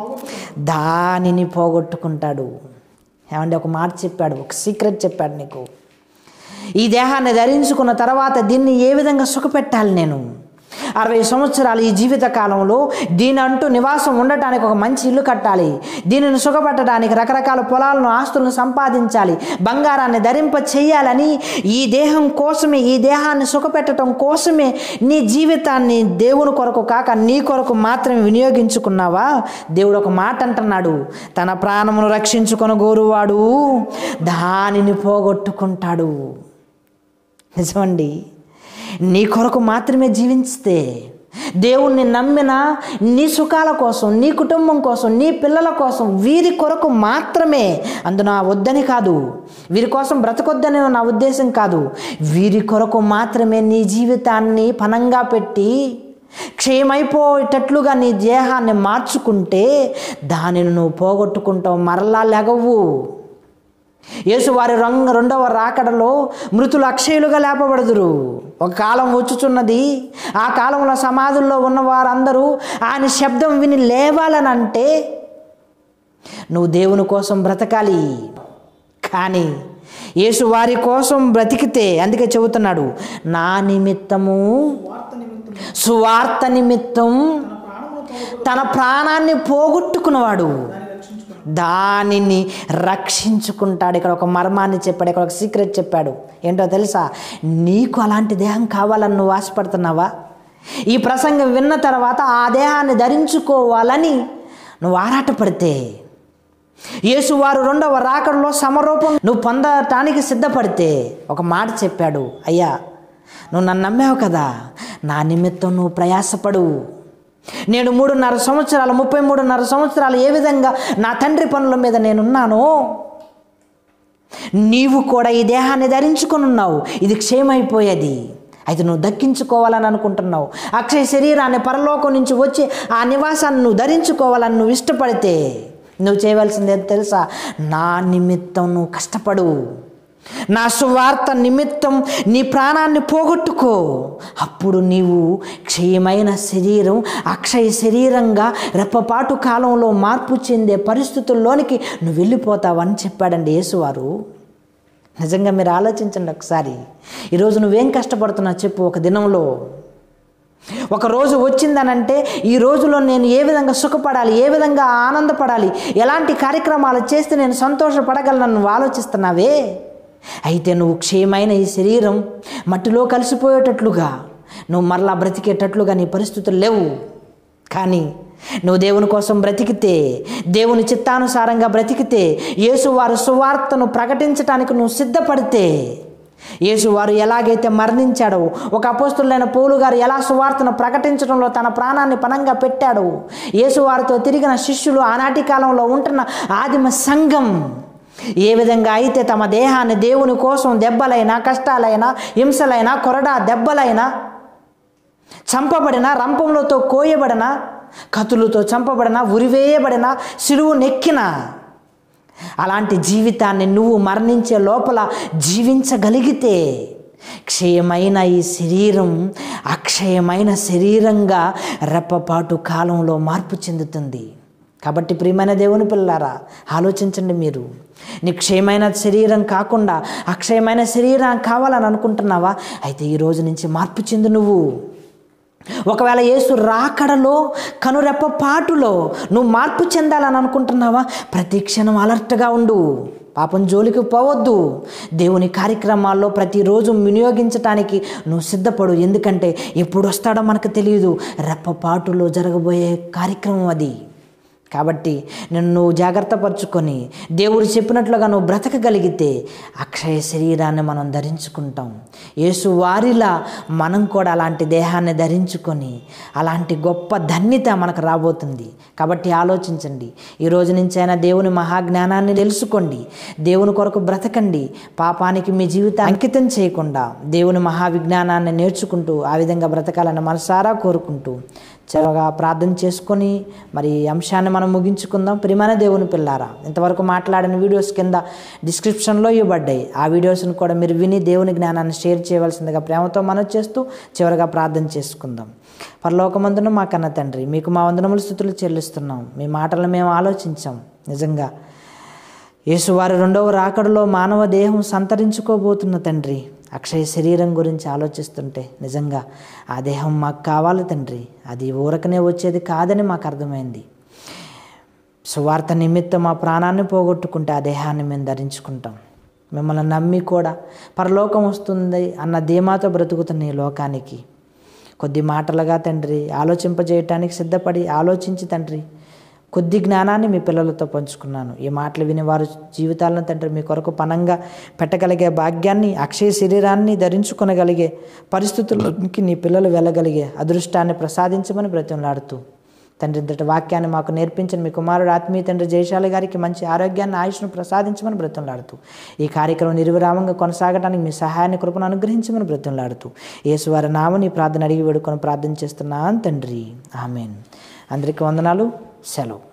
దానిని పోగొట్టుకుంటాడు. ఏమంటే ఒక మాట చెప్పాడు, ఒక సీక్రెట్ చెప్పాడు నీకు. ఈ దేహాన్ని ధరించుకున్న తర్వాత దీన్ని ఏ విధంగా సుఖపెట్టాలి? నేను 60 సంవత్సరాలు ఈ జీవిత కాలంలో దీని అంటూ నివాసం ఉండటానికి ఒక మంచి ఇల్లు కట్టాలి. దీనిని సుఖపెట్టడానికి రకరకాల పొలాలను, ఆస్తులను సంపాదించాలి, బంగారాన్ని ధరింప చేయాలని ఈ దేహం కోసమే, ఈ దేహాన్ని సుఖపెట్టడం కోసమే నీ జీవితాన్ని దేవుని కొరకు కాక నీ కొరకు మాత్రమే వినియోగించుకున్నావా? దేవుడు ఒక మాట అంటున్నాడు, తన ప్రాణమును రక్షించుకొని గోరువాడు దానిని పోగొట్టుకుంటాడు. నిజమండి. నీ కొరకు మాత్రమే జీవిస్తే, దేవుణ్ణి నమ్మిన నీ సుఖాల కోసం, నీ కుటుంబం కోసం, నీ పిల్లల కోసం, వీరి కొరకు మాత్రమే, అందున వద్దని కాదు, వీరి కోసం బ్రతకొద్దని నా ఉద్దేశం కాదు, వీరి కొరకు మాత్రమే నీ జీవితాన్ని పణంగా పెట్టి క్షయమైపోయేటట్లుగా నీ దేహాన్ని మార్చుకుంటే దానిని నువ్వు పోగొట్టుకుంటావు, మరలా లెగవు. యేసు వారి రెండవ రాకడలో మృతులు అక్షయులుగా లేపబడుదురు. ఒక కాలం వచ్చుచున్నది, ఆ కాలంలో సమాధుల్లో ఉన్న వారందరూ ఆయన శబ్దం విని లేవాలని అంటే నువ్వు దేవుని కోసం బ్రతకాలి. కానీ యేసు వారి కోసం బ్రతికితే, అందుకే చెబుతున్నాడు, నా నిమిత్తము, సువార్త నిమిత్తం తన ప్రాణాన్ని పోగొట్టుకున్నవాడు దానిని రక్షించుకుంటాడు. ఇక్కడ ఒక మర్మాన్ని చెప్పాడు, ఇక్కడ ఒక సీక్రెట్ చెప్పాడు. ఏంటో తెలుసా? నీకు అలాంటి దేహం కావాలని నువ్వు ఆశపడుతున్నావా? ఈ ప్రసంగం విన్న తర్వాత ఆ దేహాన్ని ధరించుకోవాలని నువ్వు ఆరాటపడితే, యేసువారు రెండవ రాకడలో సమరూపం నువ్వు పొందటానికి సిద్ధపడితే ఒక మాట చెప్పాడు, అయ్యా నువ్వు నన్ను నమ్మావు కదా, నా నిమిత్తం నువ్వు ప్రయాసపడు. నేను 3.5 సంవత్సరాలు 33.5 సంవత్సరాలు ఏ విధంగా నా తండ్రి పనుల మీద నేనున్నానో, నీవు కూడా ఈ దేహాన్ని ధరించుకొని ఉన్నావు. ఇది క్షేమైపోయేది, అయితే నువ్వు దక్కించుకోవాలని అనుకుంటున్నావు. అక్షయ శరీరాన్ని పరలోకం నుంచి వచ్చి ఆ నివాసాన్ని నువ్వు ధరించుకోవాలని నువ్వు ఇష్టపడితే నువ్వు చేయవలసింది ఏదో తెలుసా? నా నిమిత్తం నువ్వు కష్టపడు, నా సువార్త నిమిత్తం నీ ప్రాణాన్ని పోగొట్టుకో. అప్పుడు నీవు క్షయమైన శరీరం అక్షయ శరీరంగా రెప్పపాటు కాలంలో మార్పు చెందే పరిస్థితుల్లోనికి నువ్వు వెళ్ళిపోతావని చెప్పాడండి యేసువారు. నిజంగా మీరు ఆలోచించండి ఒకసారి. ఈరోజు నువ్వేం కష్టపడుతున్నావు చెప్పు? ఒక దినంలో ఒక రోజు వచ్చిందనంటే ఈ రోజులో నేను ఏ విధంగా సుఖపడాలి, ఏ విధంగా ఆనందపడాలి, ఎలాంటి కార్యక్రమాలు చేస్తే నేను సంతోషపడగలను నువ్వు ఆలోచిస్తున్నావే. అయితే నువ్వు క్షయమైన ఈ శరీరం మట్టిలో కలిసిపోయేటట్లుగా, నువ్వు మరలా బ్రతికేటట్లుగా నీ పరిస్థితులు లేవు. కానీ నువ్వు దేవుని కోసం బ్రతికితే, దేవుని చిత్తానుసారంగా బ్రతికితే, యేసువారు సువార్తను ప్రకటించడానికి నువ్వు సిద్ధపడితే, యేసువారు ఎలాగైతే మరణించాడో, ఒక అపోస్తులైన పౌలు గారు ఎలా సువార్తను ప్రకటించడంలో తన ప్రాణాన్ని పణంగా పెట్టాడు, యేసువారితో తిరిగిన శిష్యులు, ఆనాటి కాలంలో ఉంటున్న ఆదిమ సంఘం ఏ విధంగా అయితే తమ దేహాన్ని దేవుని కోసం దెబ్బలైనా, కష్టాలైనా, హింసలైనా, కొరడా దెబ్బలైనా, చంపబడిన, రంపంలోతో కోయబడిన, కతులతో చంపబడిన, ఉరివేయబడిన, సిలువు నెక్కిన అలాంటి జీవితాన్ని నువ్వు మరణించే లోపల జీవించగలిగితే క్షయమైన ఈ శరీరం అక్షయమైన శరీరంగా రెప్పపాటు కాలంలో మార్పు చెందుతుంది. కాబట్టి ప్రియమైన దేవుని పిల్లారా, ఆలోచించండి. మీరు నీ క్షయమైన శరీరం కాకుండా అక్షయమైన శరీరం కావాలని అనుకుంటున్నావా? అయితే ఈ రోజు నుంచి మార్పు చెందు. నువ్వు ఒకవేళ యేసు రాకడలో కనురెప్ప పాటులో నువ్వు మార్పు చెందాలని అనుకుంటున్నావా? ప్రతి క్షణం అలర్ట్గా ఉండు, పాపం జోలికి పోవద్దు. దేవుని కార్యక్రమాల్లో ప్రతిరోజు వినియోగించటానికి నువ్వు సిద్ధపడు. ఎందుకంటే ఎప్పుడు వస్తాడో మనకు తెలియదు. రెప్పపాటులో జరగబోయే కార్యక్రమం అది. కాబట్టి నిన్ను జాగ్రత్త పరుచుకొని దేవుడు చెప్పినట్లుగా నువ్వు బ్రతకగలిగితే అక్షయ శరీరాన్ని మనం ధరించుకుంటాం. యేసు వారిలా మనం కూడా అలాంటి దేహాన్ని ధరించుకొని అలాంటి గొప్ప ధన్యత మనకు రాబోతుంది. కాబట్టి ఆలోచించండి. ఈ రోజు నుంచైనా దేవుని మహాజ్ఞానాన్ని తెలుసుకోండి, దేవుని కొరకు బ్రతకండి. పాపానికి మీ జీవితాన్ని అంకితం చేయకుండా దేవుని మహావిజ్ఞానాన్ని నేర్చుకుంటూ ఆ విధంగా బ్రతకాలని మనసారా కోరుకుంటూ చక్కగా ప్రార్థన చేసుకొని మరి అంశాన్ని మనం ముగించుకుందాం. ప్రియమైన దేవుని పిల్లారా, ఇంతవరకు మాట్లాడిన వీడియోస్ కింద డిస్క్రిప్షన్లో ఇవ్వబడ్డాయి. ఆ వీడియోస్ని కూడా మీరు విని దేవుని జ్ఞానాన్ని షేర్ చేయవలసిందిగా ప్రేమతో మనవి చేస్తూ చివరిగా ప్రార్థన చేసుకుందాం. పరలోకమందున మా కన్న తండ్రి, మీకు మా వందనములు స్తుతులు చెల్లిస్తున్నాం. మీ మాటలను మేము ఆలోచించాం. నిజంగా యేసువారి రెండవ రాకడలో మానవ దేహం సంతరించుకోబోతున్న తండ్రి, అక్షయ శరీరం గురించి ఆలోచిస్తుంటే నిజంగా ఆ దేహం మాకు కావాలి తండ్రి. అది ఊరకనే వచ్చేది కాదని మాకు అర్థమైంది. సువార్త నిమిత్తం మా ప్రాణాన్ని పోగొట్టుకుంటే ఆ దేహాన్ని మేము ధరించుకుంటాం. మిమ్మల్ని నమ్మి కూడా పరలోకం వస్తుంది అన్న ధీమాతో బ్రతుకుతున్న ఈ లోకానికి కొద్ది మాటలుగా తండ్రి ఆలోచింపజేయటానికి సిద్ధపడి ఆలోచించి తండ్రి కొద్ది జ్ఞానాన్ని మీ పిల్లలతో పంచుకున్నాను. ఈ మాటలు విని వారి జీవితాలను తండ్రి మీ కొరకు పనంగా పెట్టగలిగే భాగ్యాన్ని, అక్షయ శరీరాన్ని ధరించుకొనగలిగే పరిస్థితుల్లోకి నీ పిల్లలు వెళ్ళగలిగే అదృష్టాన్ని ప్రసాదించమని బ్రతిమలాడుతూ తండ్రి, ఇంతటి వాక్యాన్ని మాకు నేర్పించిన మీ కుమారుడు ఆత్మీయ తండ్రి జయశాలి గారికి మంచి ఆరోగ్యాన్ని, ఆయుష్ను ప్రసాదించమని బ్రతిమలాడుతూ ఈ కార్యక్రమం నిర్విరామంగా కొనసాగడానికి మీ సహాయాన్ని, కృపను అనుగ్రహించమని బ్రతిమలాడుతూ యేసువారి నామమున ఈ ప్రార్థన అడిగి వేడుకొని ప్రార్థన చేస్తున్నాను తండ్రి. ఆమేన్. అందరికీ వందనాలు. సెలవు.